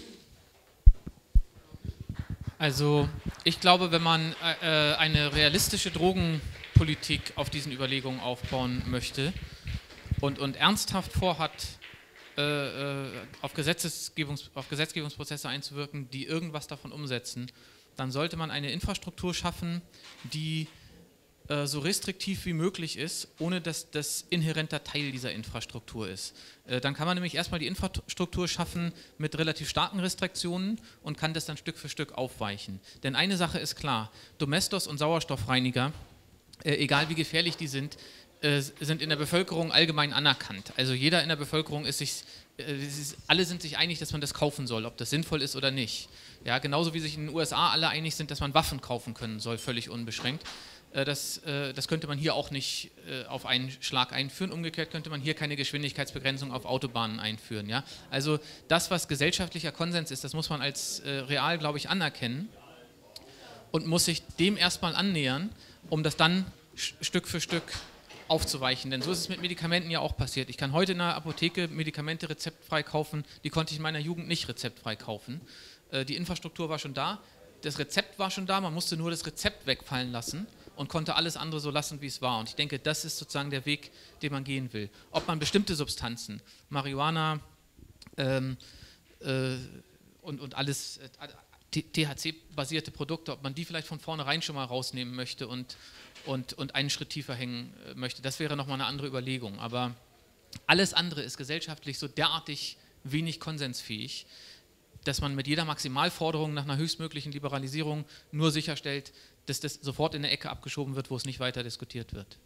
Also ich glaube, wenn man äh, eine realistische Drogenpolitik auf diesen Überlegungen aufbauen möchte und, und ernsthaft vorhat, äh, auf, Gesetzgebungs, auf Gesetzgebungsprozesse einzuwirken, die irgendwas davon umsetzen, dann sollte man eine Infrastruktur schaffen, die äh, so restriktiv wie möglich ist, ohne dass das inhärenter Teil dieser Infrastruktur ist. Äh, dann kann man nämlich erstmal die Infrastruktur schaffen mit relativ starken Restriktionen und kann das dann Stück für Stück aufweichen. Denn eine Sache ist klar, Domestos und Sauerstoffreiniger, äh, egal wie gefährlich die sind, äh, sind in der Bevölkerung allgemein anerkannt. Also jeder in der Bevölkerung ist sich, äh, ist, alle sind sich einig, dass man das kaufen soll, ob das sinnvoll ist oder nicht. Ja, genauso wie sich in den U S A alle einig sind, dass man Waffen kaufen können soll, völlig unbeschränkt. Das, das könnte man hier auch nicht auf einen Schlag einführen. Umgekehrt könnte man hier keine Geschwindigkeitsbegrenzung auf Autobahnen einführen. Ja? Also das, was gesellschaftlicher Konsens ist, das muss man als real, glaube ich, anerkennen und muss sich dem erstmal annähern, um das dann Stück für Stück aufzuweichen. Denn so ist es mit Medikamenten ja auch passiert. Ich kann heute in der Apotheke Medikamente rezeptfrei kaufen, die konnte ich in meiner Jugend nicht rezeptfrei kaufen. Die Infrastruktur war schon da, das Rezept war schon da, man musste nur das Rezept wegfallen lassen und konnte alles andere so lassen, wie es war. Und ich denke, das ist sozusagen der Weg, den man gehen will. Ob man bestimmte Substanzen, Marihuana ähm, äh, und, und alles äh, T H C-basierte Produkte, ob man die vielleicht von vornherein schon mal rausnehmen möchte und, und, und einen Schritt tiefer hängen äh, möchte, das wäre nochmal eine andere Überlegung. Aber alles andere ist gesellschaftlich so derartig wenig konsensfähig, dass man mit jeder Maximalforderung nach einer höchstmöglichen Liberalisierung nur sicherstellt, dass das sofort in eine Ecke abgeschoben wird, wo es nicht weiter diskutiert wird.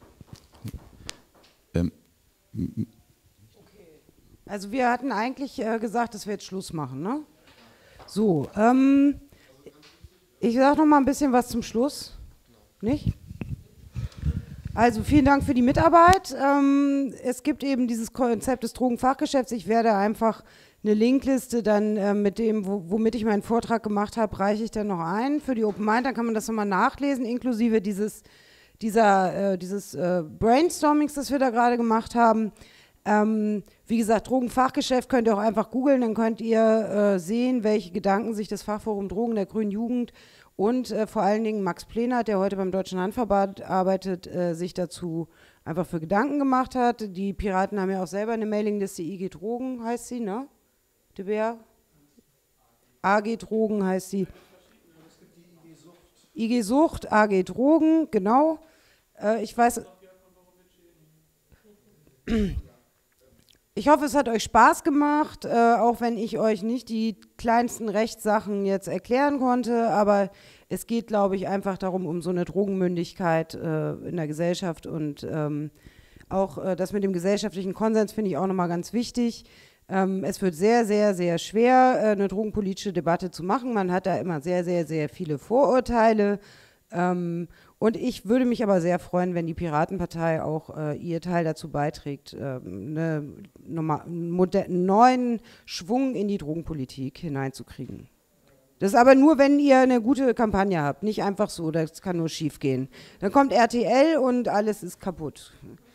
Ähm, Also wir hatten eigentlich äh, gesagt, dass wir jetzt Schluss machen, ne? So, ähm, ich sage noch mal ein bisschen was zum Schluss. Nicht? Also vielen Dank für die Mitarbeit. Ähm, es gibt eben dieses Konzept des Drogenfachgeschäfts. Ich werde einfach eine Linkliste dann äh, mit dem, wo, womit ich meinen Vortrag gemacht habe, reiche ich dann noch ein für die Open Mind. Dann kann man das nochmal nachlesen, inklusive dieses, dieser, äh, dieses äh, Brainstormings, das wir da gerade gemacht haben. Ähm, wie gesagt, Drogenfachgeschäft könnt ihr auch einfach googeln, dann könnt ihr äh, sehen, welche Gedanken sich das Fachforum Drogen der Grünen Jugend und äh, vor allen Dingen Max Plenert, der heute beim Deutschen Handverband arbeitet, äh, sich dazu einfach für Gedanken gemacht hat. Die Piraten haben ja auch selber eine Mailingliste, I G Drogen heißt sie, ne? De Beer? A G Drogen heißt sie. I G Sucht, A G Drogen, genau. Äh, ich weiß... Ich hoffe, es hat euch Spaß gemacht, äh, auch wenn ich euch nicht die kleinsten Rechtssachen jetzt erklären konnte, aber es geht, glaube ich, einfach darum, um so eine Drogenmündigkeit äh, in der Gesellschaft und ähm, auch äh, das mit dem gesellschaftlichen Konsens finde ich auch nochmal ganz wichtig. Ähm, es wird sehr, sehr, sehr schwer, äh, eine drogenpolitische Debatte zu machen. Man hat da immer sehr, sehr, sehr viele Vorurteile. Ähm, und ich würde mich aber sehr freuen, wenn die Piratenpartei auch äh, ihr Teil dazu beiträgt, äh, eine, einen neuen Schwung in die Drogenpolitik hineinzukriegen. Das ist aber nur, wenn ihr eine gute Kampagne habt, nicht einfach so, das kann nur schief gehen. Dann kommt R T L und alles ist kaputt.